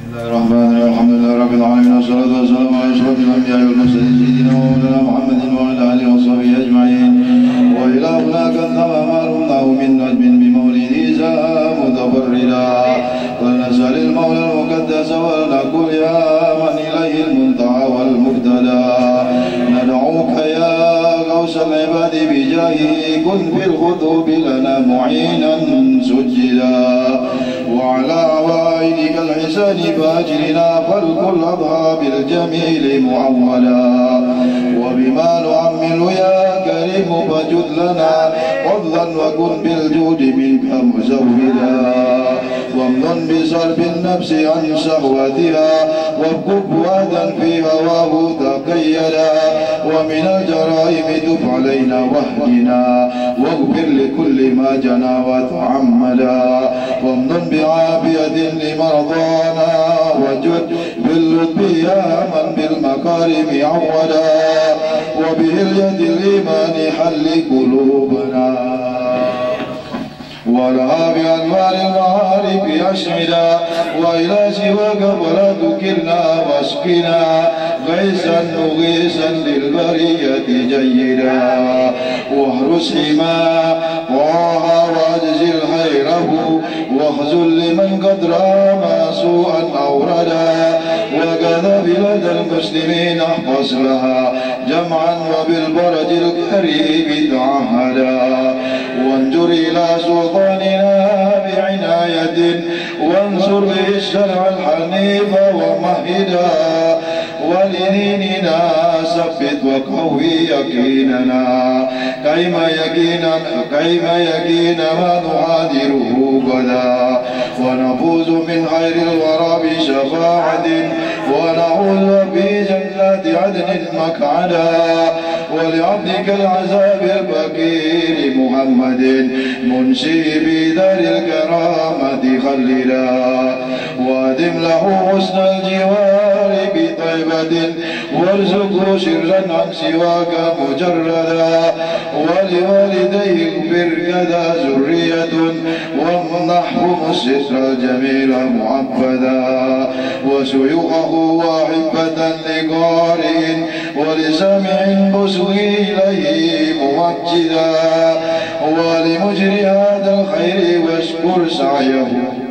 [SPEAKER 4] الله الرحمن الرحيم الحمد لله رب العالمين والصلاة والسلام على أشرف الأنبياء والمرسلين سيدنا ومولانا محمد وعلى آله وصحبه أجمعين. وإلهنا كثر ما رمناه من نجم بمولده زاء متفردا ونسأل المولى المقدس ولنقول يا من إليه المنتهى والمبتدا ندعوك يا غوث العباد بجاهه كن في الخطوب لنا معينا سجدا وعلى عوائدك الحسان فاجرنا فالكل أضحى بالجميل معولا وبما نعمل يا كريم فجد لنا فضلا وكن بالجود منك مزودا وامن بصرف النفس عن شهوتها وابكب فؤادا في هواه تقيدا ومن الجرائم تب علينا واهدنا واغفر لكل ما جنى وتعمدا وامن بعافية لمرضانا وجد باللطف يا من بالمكارم عودا وبه اليد الإيمان حل قلوبنا ولها بأنوار المعارف أشعدا وإلى سواك فلا تكلنا واسقنا غيثا مغيثا للبرية جيدا واحرس حما طه واجزل خيره واخذل لمن قد رام سوءا أوردا وكذا بلاد المسلمين احفظ لها جمعا وبالبرج الكريم تعهدا وانجر إلى سلطاننا بعناية وانصر به الشرع الحنيف ومهدا ولديننا ثبت وقوي يقيننا كيما يقينا كيما يقين ما نعادره غدا ونفوز من خير الورى بشفاعة ونعوذ بجنات عدن مقعدا ولعبدك العذاب الفقير محمد منشي بدار الكرامة خلدا وادم له حسن الجوار بطيبة وارزقه سرا عن سواك مجردا ولوالديه اغفر كذا ذرية وامنحهم الستر الجميل معبدا وشيوخه واحبة لقارئ ولسامع بسوي إليه ممجدا ولمجري هذا الخير واشكر سعيه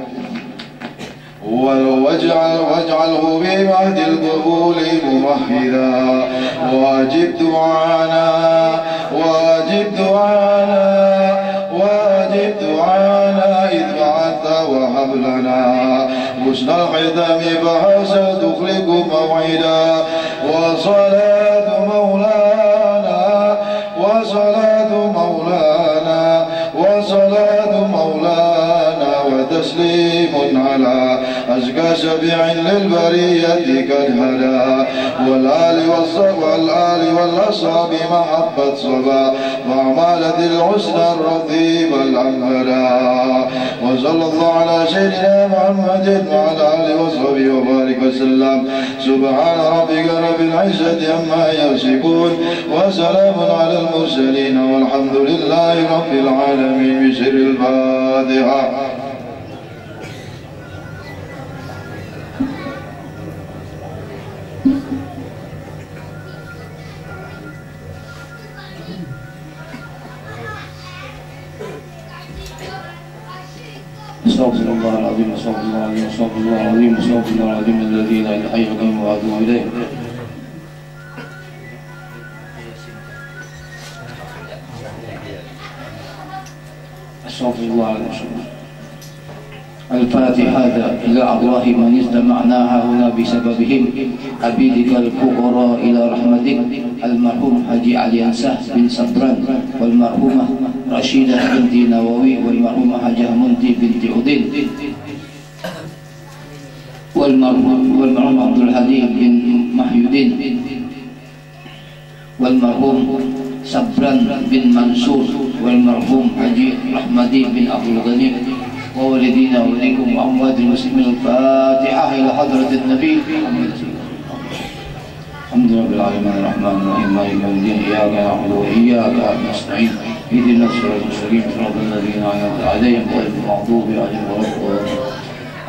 [SPEAKER 4] واجعل واجعله بمهد القبول ممهدا واجب دعانا واجب دعانا واجب دعانا إذ بعثت وهب لنا حسن الختام فحسن تخلق موعدا وصلاة مولانا وصلاة مولانا وصلاة مولانا وتسليم على أزكى شفيع للبرية قد هدى والآل والصحب والآل والأصحاب محبة صبا وعمالة الحسنى الرطيب الأمهدا وصلى الله على سيدنا محمد وعلى آله وصحبه وبارك وسلم سبحان ربك رب العزة عما يصفون وسلام على المرسلين والحمد لله رب العالمين بسر الفاتحة.
[SPEAKER 1] استغفر الله العظيم استغفر الله العظيم استغفر الله العظيم استغفر الله العظيم الذي لا اله الا هو واتوب اليه. استغفر الله العظيم. الفاتحة إلى أرواح من استمعناها هنا بسببهم عبيدك الفقراء إلى رحمتك المرحوم حجي علي أنسه بن صبران والمرحومة رشيدة بنت نووي والمرحومة حجة منتي بنت عدين والمرحوم والمرحوم عبد الحليم بن محيودين والمرحوم صبران بن منصور والمرحوم حجي رحمدي بن أبو الغني ووالدينا ووليكم وأموات المسلمين. الفاتحة إلى حضرة النبي محمد. الحمد لله رب العالمين الرحمن الرحيم مالك يوم الدين إياك نعبد وإياك نستعين اهدنا الصراط المستقيم صراط الذين أنعمت عليهم غير المغضوب عليهم ولا الضالين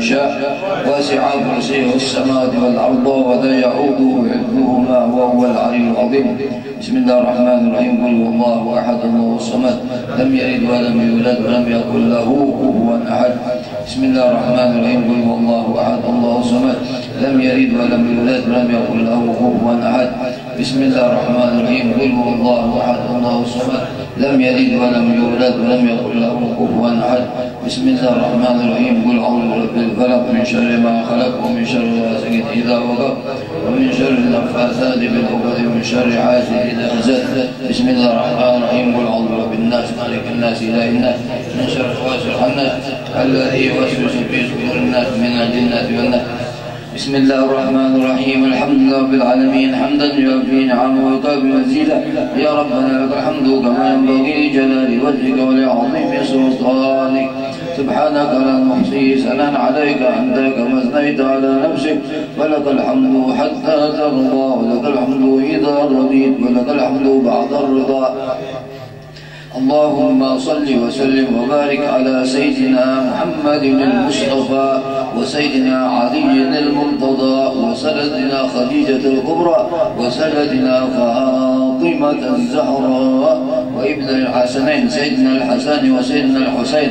[SPEAKER 1] يشاء واسع كرسيه السماوات والأرض ولا يعوده حفظهما وهو العلي العظيم. بسم الله الرحمن الرحيم. قل هو الله أحد الله الصمد لم يلد ولم يولد ولم يكن له كفوا أحد. بسم الله الرحمن الرحيم. قل هو الله أحد الله الصمد لم يلد ولم يولد ولم يكن له كفوا أحد. بسم الله الرحمن الرحيم. قل هو الله أحد الله الصمد لم يلد ولم يولد ولم يكن له كفوا أحد. بسم الله الرحمن الرحيم. قل أعوذ برب الفلق من شر ما خلق ومن شر غاسق إذا وقب ومن شر النفاثات في العقد ومن شر حاسد إذا حسد. بسم الله الرحمن الرحيم. قل أعوذ برب الناس مالك الناس إله الناس من شر الواسع الناس الذي يوسوس في صدور الناس من الجنة والناس. بسم الله الرحمن الرحيم. الحمد لله رب العالمين حمدا يوفي نعمه ويكافئ مزيدا. يا ربنا لك الحمد كما ينبغي لجلال وجهك ولعظيم سلطانك. سبحانك لا نحصي ثناء عليك أنت كما أثنيت على نفسك ولك الحمد حتى ترضى ولك الحمد إذا رضيت ولك الحمد بعد الرضا. اللهم صل وسلم وبارك على سيدنا محمد المصطفى وسيدنا علي المرتضى وسيدنا خديجة الكبرى وسيدنا فاطمة الزهراء وابن الحسنين سيدنا الحسن وسيدنا الحسين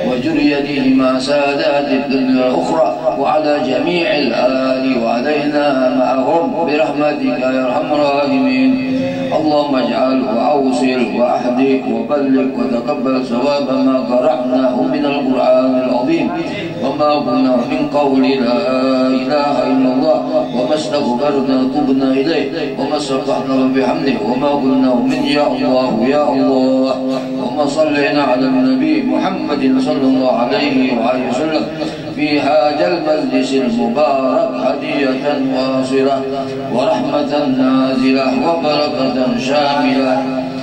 [SPEAKER 1] وجريتهما سادات الدنيا الأخرى وعلى جميع الآل وعلينا معهم برحمتك يا أرحم الراحمين. اللهم اجعل وأوصل وأحدث وبلغ وتقبل ثواب ما قرأناه من القرآن العظيم وما قلنا من قول لا إله إلا الله وما استغفرنا تبنا إليه وما سبحنا بحمده وما قلنا من يا الله يا الله وما صلينا على النبي محمد صلى الله عليه وآله وسلم في هذا المجلس المبارك هدية واصلة ورحمة نازلة وبركة شاملة.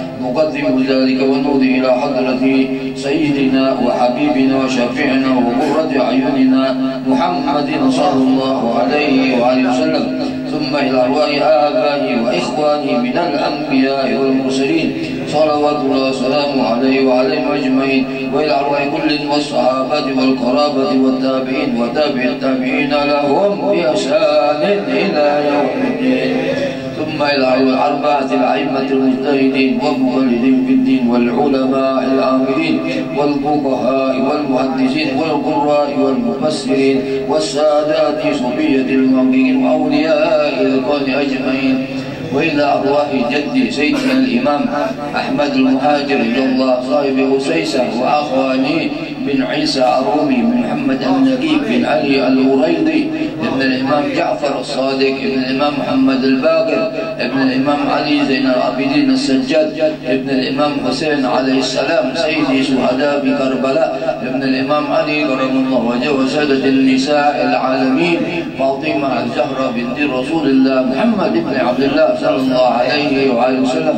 [SPEAKER 1] نقدم ذلك ونهدي إلى حضرة سيدنا وحبيبنا وشفيعنا وقرة أعيننا محمد صلى الله عليه وآله وسلم ثم إلى أرواح آبائي وإخواني من الأنبياء والمرسلين صلوات الله وسلامه عليه وعليهم أجمعين وإلى أرواح كل والصحابة والقرابة والتابعين وتابع التابعين لهم بإحسان إلى يوم الدين. ثم إلى أربعة الأئمة المجتهدين والمقلدين في الدين والعلماء العاملين والفقهاء والمحدثين والقراء والمفسرين والسادات صوفية المحققين وأولياء الكون أجمعين. وإلى أرواح جدي سيدنا الإمام أحمد المهاجر إلى الله صاحب أسيسة وأخواني بن عيسى الرومي بن محمد النجيب بن علي الهريضي ابن الإمام جعفر الصادق ابن الإمام محمد الباقر ابن الإمام علي زين العابدين السجاد ابن الإمام حسين عليه السلام سيد شهداء بكربلاء ابن الإمام علي كرم الله وجهه وسادة النساء العالمين فاطمة الزهراء بنت رسول الله محمد بن عبد الله صلى الله عليه وآله وسلم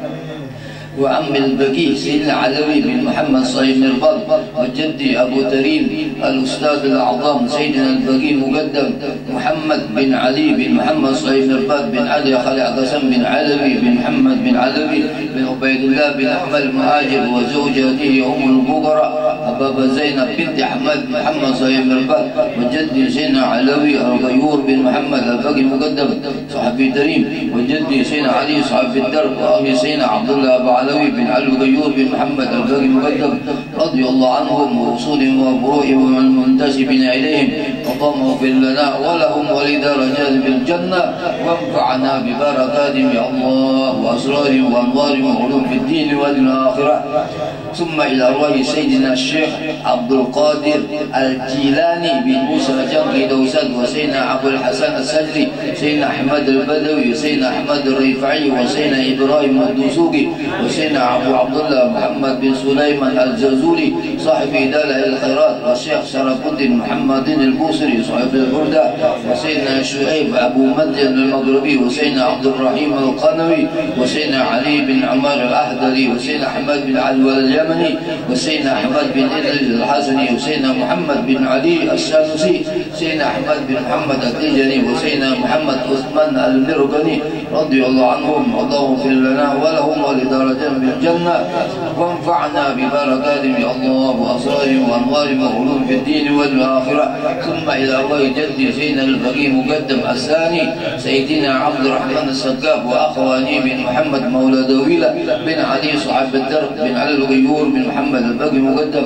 [SPEAKER 1] وعم البقي سيدنا علوي بن محمد صاحب مرباط وجدي أبو تريم الأستاذ الأعظم سيدنا البقي مقدم محمد بن علي بن محمد صاحب مرباط بن علي خلع قسم بن علوي بن محمد بن علوي بن عبيد الله بن أحمد المهاجر وزوجته أم البقرة أبابا زينب بنت أحمد محمد صاحب مرباط وجدي سيدنا علوي الغيور بن محمد البقي مقدم صحابي تريم وجدي سيدنا علي صحابي الدرب وأخي سيدنا عبد الله أبو علوي بن علي الغيور بن محمد الباقي المقدم رضي الله عنهم ورسولهم وفروعهم والمنتسبين إليهم اللهم اغفر لنا ولهم ولدرجات في الجنة وانفعنا ببركاتهم يا الله وأسرارهم وأنوارهم وعلوم في الدين والآخرة. ثم إلى أرواح سيدنا الشيخ عبد القادر الجيلاني بن موسى جنقي دوسد وسيدنا أبو الحسن السجري سيدنا أحمد البدوي وسيدنا أحمد الرفاعي وسيدنا إبراهيم الدسوقي وسيدنا أبو عبد الله محمد بن سليمان الجزوري صاحب دلائل الخيرات والشيخ شرف الدين محمد البوصري صاحب البردة وسيدنا شعيب أبو مدين المغربي وسيدنا عبد الرحيم القنوي وسيدنا علي بن عمار الأحدري وسيدنا أحمد بن علوى اليمني وسيدنا أحمد بن إدريس الحسني وسيدنا محمد بن علي السانوسي سيدنا أحمد بن محمد التيجاني وسيدنا محمد عثمان المرغني رضي الله عنهم. اللهم اغفر لنا ولهم ولدرجات في الجنة وانفعنا ببركاتهم يا الله وأسرارهم وأنوارهم وعلوم في الدين والآخرة. ثم إلى أرواح جدي سيدنا الفقيه مقدم الثاني سيدنا عبد الرحمن السقاف وأخواني بن محمد مولى دويلة بن علي صاحب الدرب بن علي الغيور بن محمد الفقيه مقدم،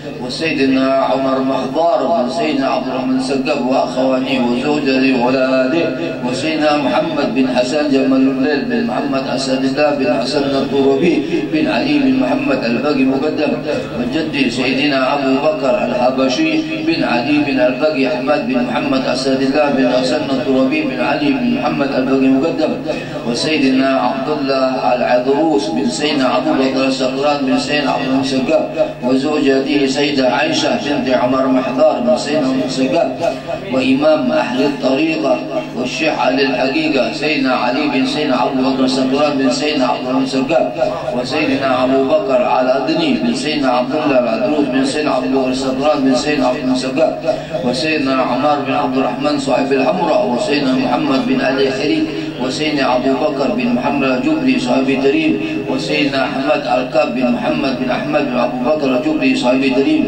[SPEAKER 1] وسيدنا عمر مخبار بن سيدنا عبد الرحمن السقاف وأخواني وزوجته وأولاده، وسيدنا محمد بن حسن جمال الليل بن محمد أسد الله بن حسن الطربي بن علي بن محمد الفقيه مقدم، وجدي سيدنا أبو بكر الحبشي بن علي بن الفقيه أحمد بن محمد أسد الله بن حسن الطربي بن علي بن محمد الفقيه مقدم، وسيدنا عبد الله العذروس بن سيدنا أبو بكر السقران بن سيدنا عبد الله السقاف، وزوجته سيدة عائشة بنت عمر محضار بن سيدنا السقاف، وإمام أهل الطريقة والشيخ علي الحقيقة سيدنا علي بن سيدنا أبو بكر السقران بن سيدنا عبد الله السقاف، وسيدنا أبو بكر الأدني بن سيدنا عبد الله العذروس بن سيدنا عبد الله السقران بن سيدنا عبد الله السقاف، وسيدنا عمار بن عبد الرحمن صاحب الحمراء، وسيدنا محمد بن علي خليل، وسيدنا أبو بكر بن محمد الجبري صاحب تريم، وسيدنا أحمد الكاب بن محمد بن أحمد بن أبو بكر الجبري صاحب تريم،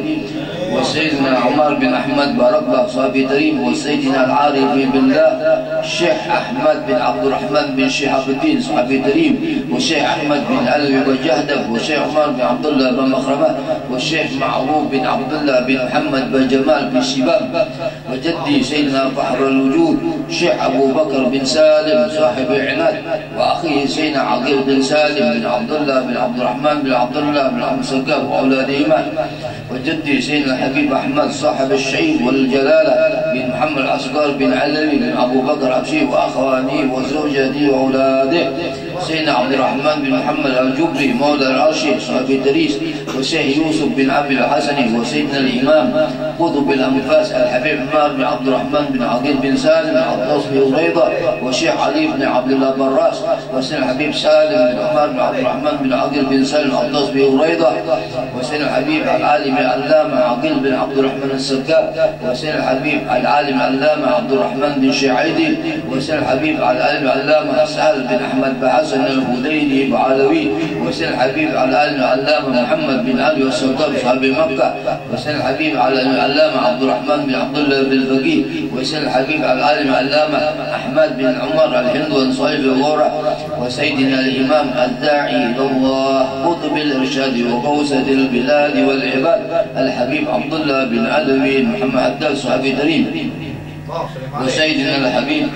[SPEAKER 1] وسيدنا عمر بن أحمد بارك صاحب تريم، وسيدنا العارف بالله الشيخ أحمد بن عبد الرحمن بن شهاب الدين صاحب تريم، والشيخ أحمد بن علوي بجهدف، والشيخ عمر بن عبد الله بن مخرمة، والشيخ معروف بن عبد الله بن محمد بن جمال بن شباب، وجدي سيدنا بحر الوجود الشيخ أبو بكر بن سالم صاحب عناد، وأخيه سيدنا عقيل بن سالم بن عبد الله بن عبد الرحمن بن عبد الله بن عبد السقاف وأولادهما، وجدي سيدنا حبيب أحمد صاحب الشعيب والجلالة بن محمد العسكر بن علوي بن أبو بكر أبشي وأخواني وزوجتي وأولاده، سيدنا عبد الرحمن بن محمد الجبري مولى العرشي صاحب تريس، وشيخ يوسف بن عبد الحسن، وسيدنا الإمام قطب الأنفاس الحبيب عمار بن عبد الرحمن بن عقيل بن سالم عباس بن ريضة، والشيخ علي بن عبد الله براس، وسيدنا الحبيب سالم بن عمار بن عبد الرحمن بن عقيل بن سالم عباس بن ريضة، وسيدنا الحبيب العالم العلامة عقيل بن عبد الرحمن السقاف، وسيدنا الحبيب العالم العلامة عبد الرحمن بن شعيدي، وسيدنا الحبيب العالم العلامة سعد بن أحمد بحسن الهذيلي بعلوي، وسيدنا الحبيب العالم العلامة محمد بن علي والسلطان صاحب مكة، وسيدنا الحبيب العلامة عبد الرحمن بن عبد الله بن الفقيه، وسيدنا الحبيب العالم العلامة أحمد بن عمر الهندوان صاحب الغورة، وسيدنا الإمام الداعي إلى الله قطب الإرشاد وغوثة البلاد والعباد الحبيب عبد الله بن علوي محمد عبد صاحب تريم، وسيدنا الحبيب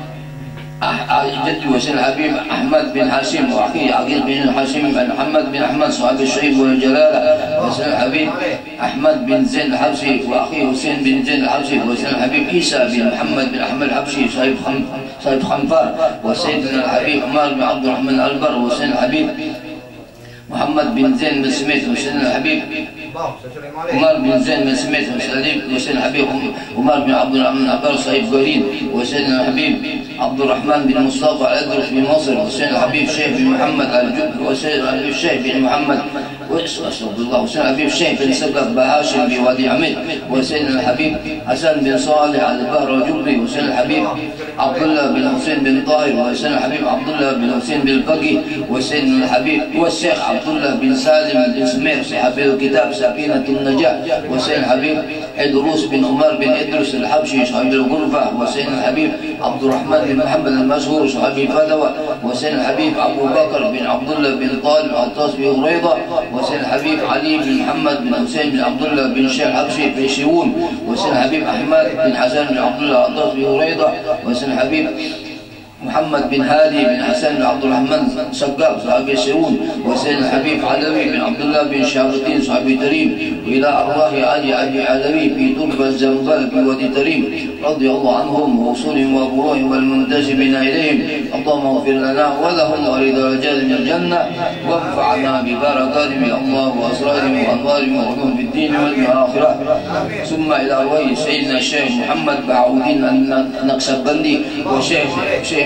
[SPEAKER 1] جدي وسيدنا الحبيب أحمد بن حاسم وأخيه عقيل بن حاسم بن محمد بن أحمد صاحب الشعيب والجلالة، وسيدنا الحبيب أحمد بن زين الحبشي وأخيه حسين بن زين الحبشي، وسيدنا الحبيب عيسى بن محمد بن أحمد الحبشي صاحب خم صاحب خنفار، وسيدنا الحبيب عمار بن عبد الرحمن البر، وسيدنا الحبيب محمد بن زين بن سميث، وسيدنا الحبيب عمر بن زين بن سميث، وسيدنا الحبيب عمر بن عبد الرحمن البر صاحب قرين، وسيدنا الحبيب عبد الرحمن بن مصطفى الأدرس في مصر، وسيدنا الحبيب الشيخ بن محمد الجبر، وسيدنا الحبيب الشيخ بن محمد وأستغفر الله، وسيدنا الحبيب الشيخ بن سقف بهاشم بوادي عميد، وسيدنا الحبيب حسن بن صالح البهر الجبري، وسيدنا الحبيب عبد الله بن حسين بن طاهر، وسيدنا الحبيب عبد الله بن حسين بن الفقيه، وسيدنا الحبيب والشيخ عبد الله بن سالم بن سمير صاحب الكتاب سفينة النجاة، وسيدنا الحبيب إدروس بن عمر بن إدريس الحبشي صاحب الغرفة، وسيدنا الحبيب عبد الرحمن بن محمد المشهور صاحب الفتوى، وسيدنا الحبيب أبو بكر بن عبد الله بن طالب عطاس بن ريضة، وسيدنا الحبيب علي بن محمد بن حسين بن عبد الله بن شيخ الحبشي في شيوون، وسيدنا الحبيب أحمد بن حسن بن عبد الله عطاس بن ريضة، وسيدنا الحبيب محمد بن هادي بن حسن بن عبد الرحمن سقاف صاحب الشؤون، وسيدنا الحبيب علوي بن عبد الله بن شهاب الدين صاحب تريم، وإلى أرواح علي أبي علوي في تربة الزنبل بوادي تريم رضي الله عنهم ووصولهم وفروعهم والمنتسبين إليهم، اللهم اغفر لنا ولهم ولدرجات من الجنة، وانفعنا ببركاتهم يا الله وأسرارهم وأنوارهم وعلوم في الدين والآخرة. ثم إلى أرواح سيدنا الشيخ محمد بعودين النقشبندي وشيخ شيخ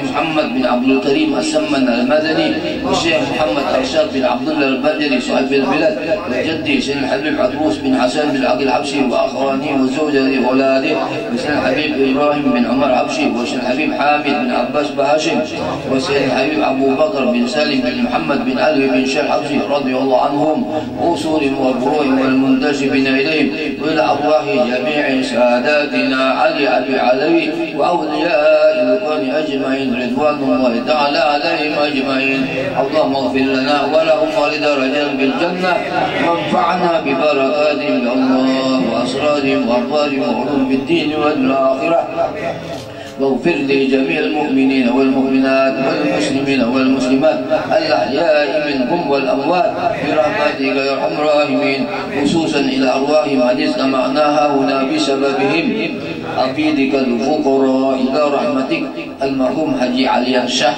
[SPEAKER 1] محمد بن عبد الكريم السمن المدني، والشيخ محمد أرشاد بن عبد الله البدري صاحب البلاد، وجدي سيدنا الحبيب عطروس بن حسن بن عقيل الحبشي وأخوانه وزوجته وأولاده، وسيدنا الحبيب إبراهيم بن عمر الحبشي، وسيدنا الحبيب حامد بن عباس بهاشم، وسيدنا الحبيب أبو بكر بن سالم بن محمد بن علي بن شيخ الحبشي رضي الله عنهم وأصولهم وفروعهم والمنتسبين إليهم، وإلى أرواح جميع ساداتنا علي أبي علوي وأولياء الكون أجمعين رضوان الله تعالى عليهم أجمعين. اللهم اغفر لنا ولهم ولدرجهم بالجنة، وانفعنا ببركاتهم يا الله وأسرارهم وأخبارهم وعلوم بالدين والآخرة، واغفر لجميع المؤمنين والمؤمنات والمسلمين والمسلمات الأحياء منهم والأموات برحمتك يا أرحم الراحمين، خصوصا إلى أرواحهم التي سمعناها هنا بسببهم. أفيدك الفقراء إلى رحمتك المرحوم حجي علي الشاه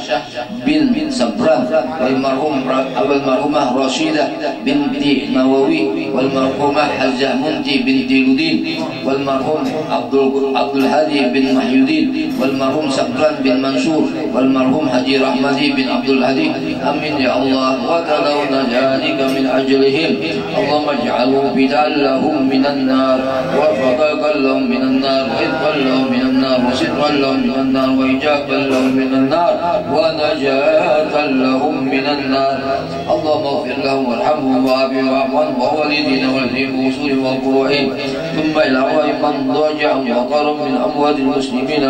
[SPEAKER 1] بن سبران، والمرحوم والمرحومة رشيدة بنت نووي، والمرحومة حجة منتي بنت لدين، والمرحوم عبد الهادي بن محي الدين، والمرحوم سبران بن منصور، والمرحوم حجي رحمتي بن عبد الهادي. امين يا الله، وتدعون ذلك من اجلهم. اللهم اجعلوا بدعا لهم من النار، وفقاقا لهم من النار، وإذقا لهم من النار، وسترا لهم من النار، وإجابا لهم من النار، ونجاة لهم من النار. اللهم اغفر لهم وارحمهم وعافهم واعف عنهم ووالدينا والدين ووصولهم وفروعهم، ثم إلى أرواح من ضاجعهم وقرب من أموات المسلمين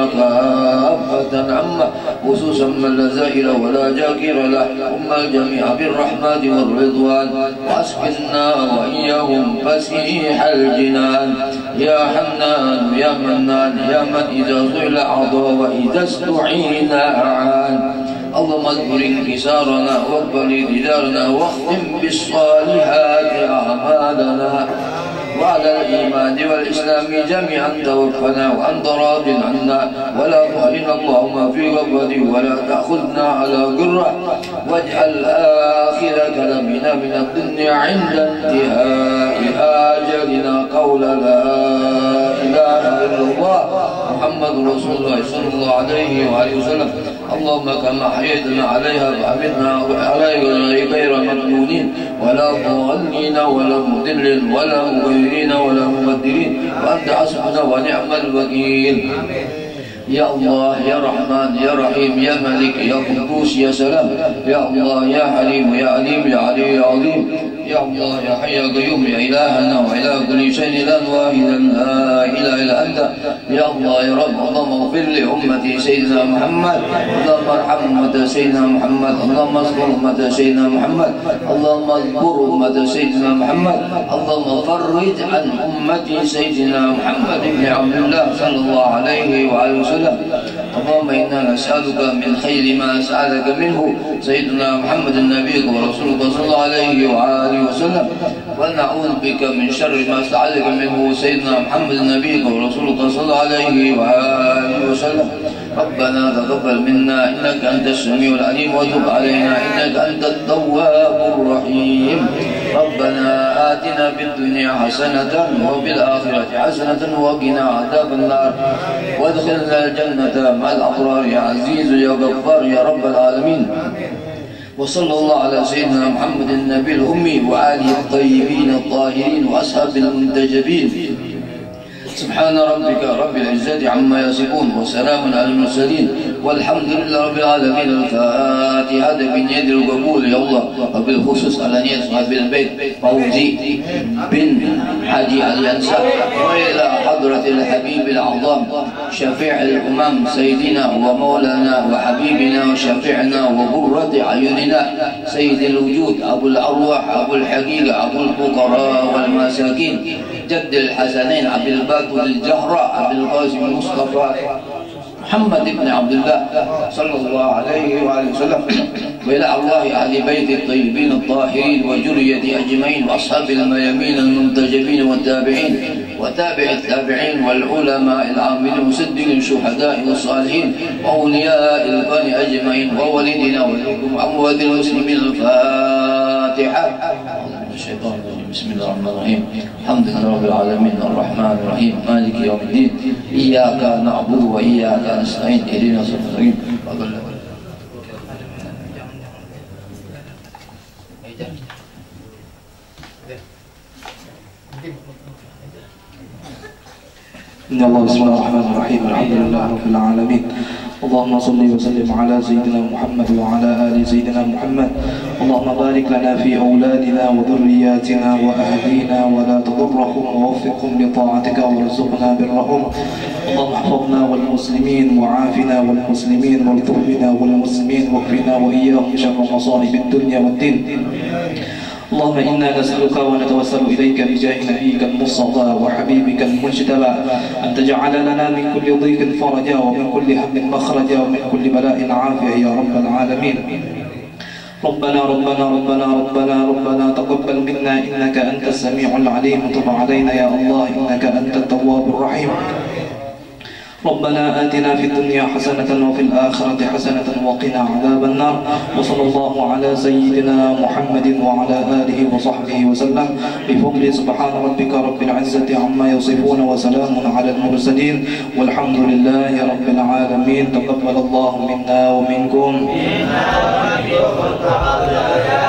[SPEAKER 1] كافة عامة، خصوصا من لا زائر ولا جاكر له، ثم الجميع بالرحمة والرضوان، وأسكننا وإياهم فسيح الجنان يا حنان يا منان يا من إذا سئل أعطى وإذا استعين أعان. اللهم اذكر انكسارنا واقبل دجارنا، واختم بالصالحات أعمالنا، وعلى الإيمان والإسلام جميعا توفنا وأنت راض عنا، ولا تهلنا اللهم في غفلته ولا تأخذنا على غره، واجعل آخر كلامنا من الدنيا عند انتهاء آجلنا قول لا إله إلا الله محمد رسول الله صلى الله عليه وآله وسلم. اللهم كما حييتنا عليها فحمدنا عليها غير ممنونين ولا ضالين ولا مضل ولا مغيرين ولا مبدلين، وأنت حسبنا ونعم الوكيل. يا الله يا رحمن يا رحيم يا ملك يا قدوس يا سلام، يا الله يا حليم يا عليم يا علي يا عظيم، يا الله يا حي يا قيوم يا إلهنا وإله كل شيء لا واحدا لا إله إلا أنت. يا الله يا رب، اللهم اغفر لأمة سيدنا محمد، اللهم ارحم أمة سيدنا محمد، اللهم اذكر أمة سيدنا محمد، اللهم اذكر أمة سيدنا محمد، اللهم فرج عن أمة سيدنا محمد بن عبد الله صلى الله عليه وآله وسلم. اللهم إنا نسألك من خير ما سألك منه سيدنا محمد النبي ورسولك صلى الله عليه وآله وسلم، ونعوذ بك من شر ما استعاذك منه سيدنا محمد النبي ورسولك صلى الله عليه وآله وسلم. ربنا تقبل منا إنك أنت السميع العليم، وتب علينا إنك أنت التواب الرحيم. ربنا آتنا في الدنيا حسنة وفي الآخرة حسنة وقنا عذاب النار، وادخلنا الجنة مع الأبرار يا عزيز يا غفار يا رب العالمين. وصلى الله على سيدنا محمد النبي الأمي وآله الطيبين الطاهرين وأصحاب المنتجبين. سبحان ربك رب العزة عما يصفون، وسلام على المرسلين، والحمد لله رب العالمين. الفاتحة بنية القبول يا الله، وبالخصوص على نية صاحب البيت فوزي بن حاجي اليانسا، وإلى حضرة الحبيب الأعظم شفيع الأمم سيدنا ومولانا وحبيبنا وشفيعنا وقرة أعيننا سيد الوجود أبو الأرواح أبو الحقيقة أبو الفقراء والمساكين جد الحسنين أبي الباقر الجهراء أبي القاسم المصطفى محمد بن عبد الله صلى الله عليه وآله وسلم، وإلى أرواح أهل بيت الطيبين الطاهرين وجرية أجمعين، وأصحاب الميامين المنتجبين والتابعين وتابع التابعين والعلماء العاملين وصدق الشهداء والصالحين وأولياء الكون أجمعين، وولدنا ولكم أموات المسلمين. الفاتحة. الشيطان الرجيم. بسم الله الرحمن الرحيم. الحمد لله رب العالمين الرحمن الرحيم مالك يوم الدين، إياك نعبد وإياك نستعين، اهدنا الصراط المستقيم.
[SPEAKER 6] إن الله بسم الله الرحمن الرحيم الحمد لله رب العالمين اللهم صل وسلم على سيدنا محمد وعلى آل سيدنا محمد اللهم بارك لنا في أولادنا وذرياتنا وأهلينا ولا تضرهم ووفقهم لطاعتك وارزقنا برهم اللهم احفظنا والمسلمين وعافنا والمسلمين والطف بنا والمسلمين واكفنا وإياهم شر مصائب الدنيا والدين اللهم إنا نسألك ونتوسل إليك بجاه نبيك المصطفى وحبيبك المجتبى أن تجعل لنا من كل ضيق فرجا ومن كل هم مخرجا ومن كل بلاء عافية يا رب العالمين ربنا ربنا ربنا ربنا ربنا تقبل منا إنك أنت السميع العليم وتب علينا يا الله إنك أنت التواب الرحيم ربنا آتنا في الدنيا حسنة وفي الآخرة حسنة وقنا عذاب النار وصلى الله على سيدنا محمد وعلى آله وصحبه وسلم بفضل سبحان ربك رب العزة عما يصفون وسلام على المرسلين والحمد لله رب العالمين تقبل الله منا ومنكم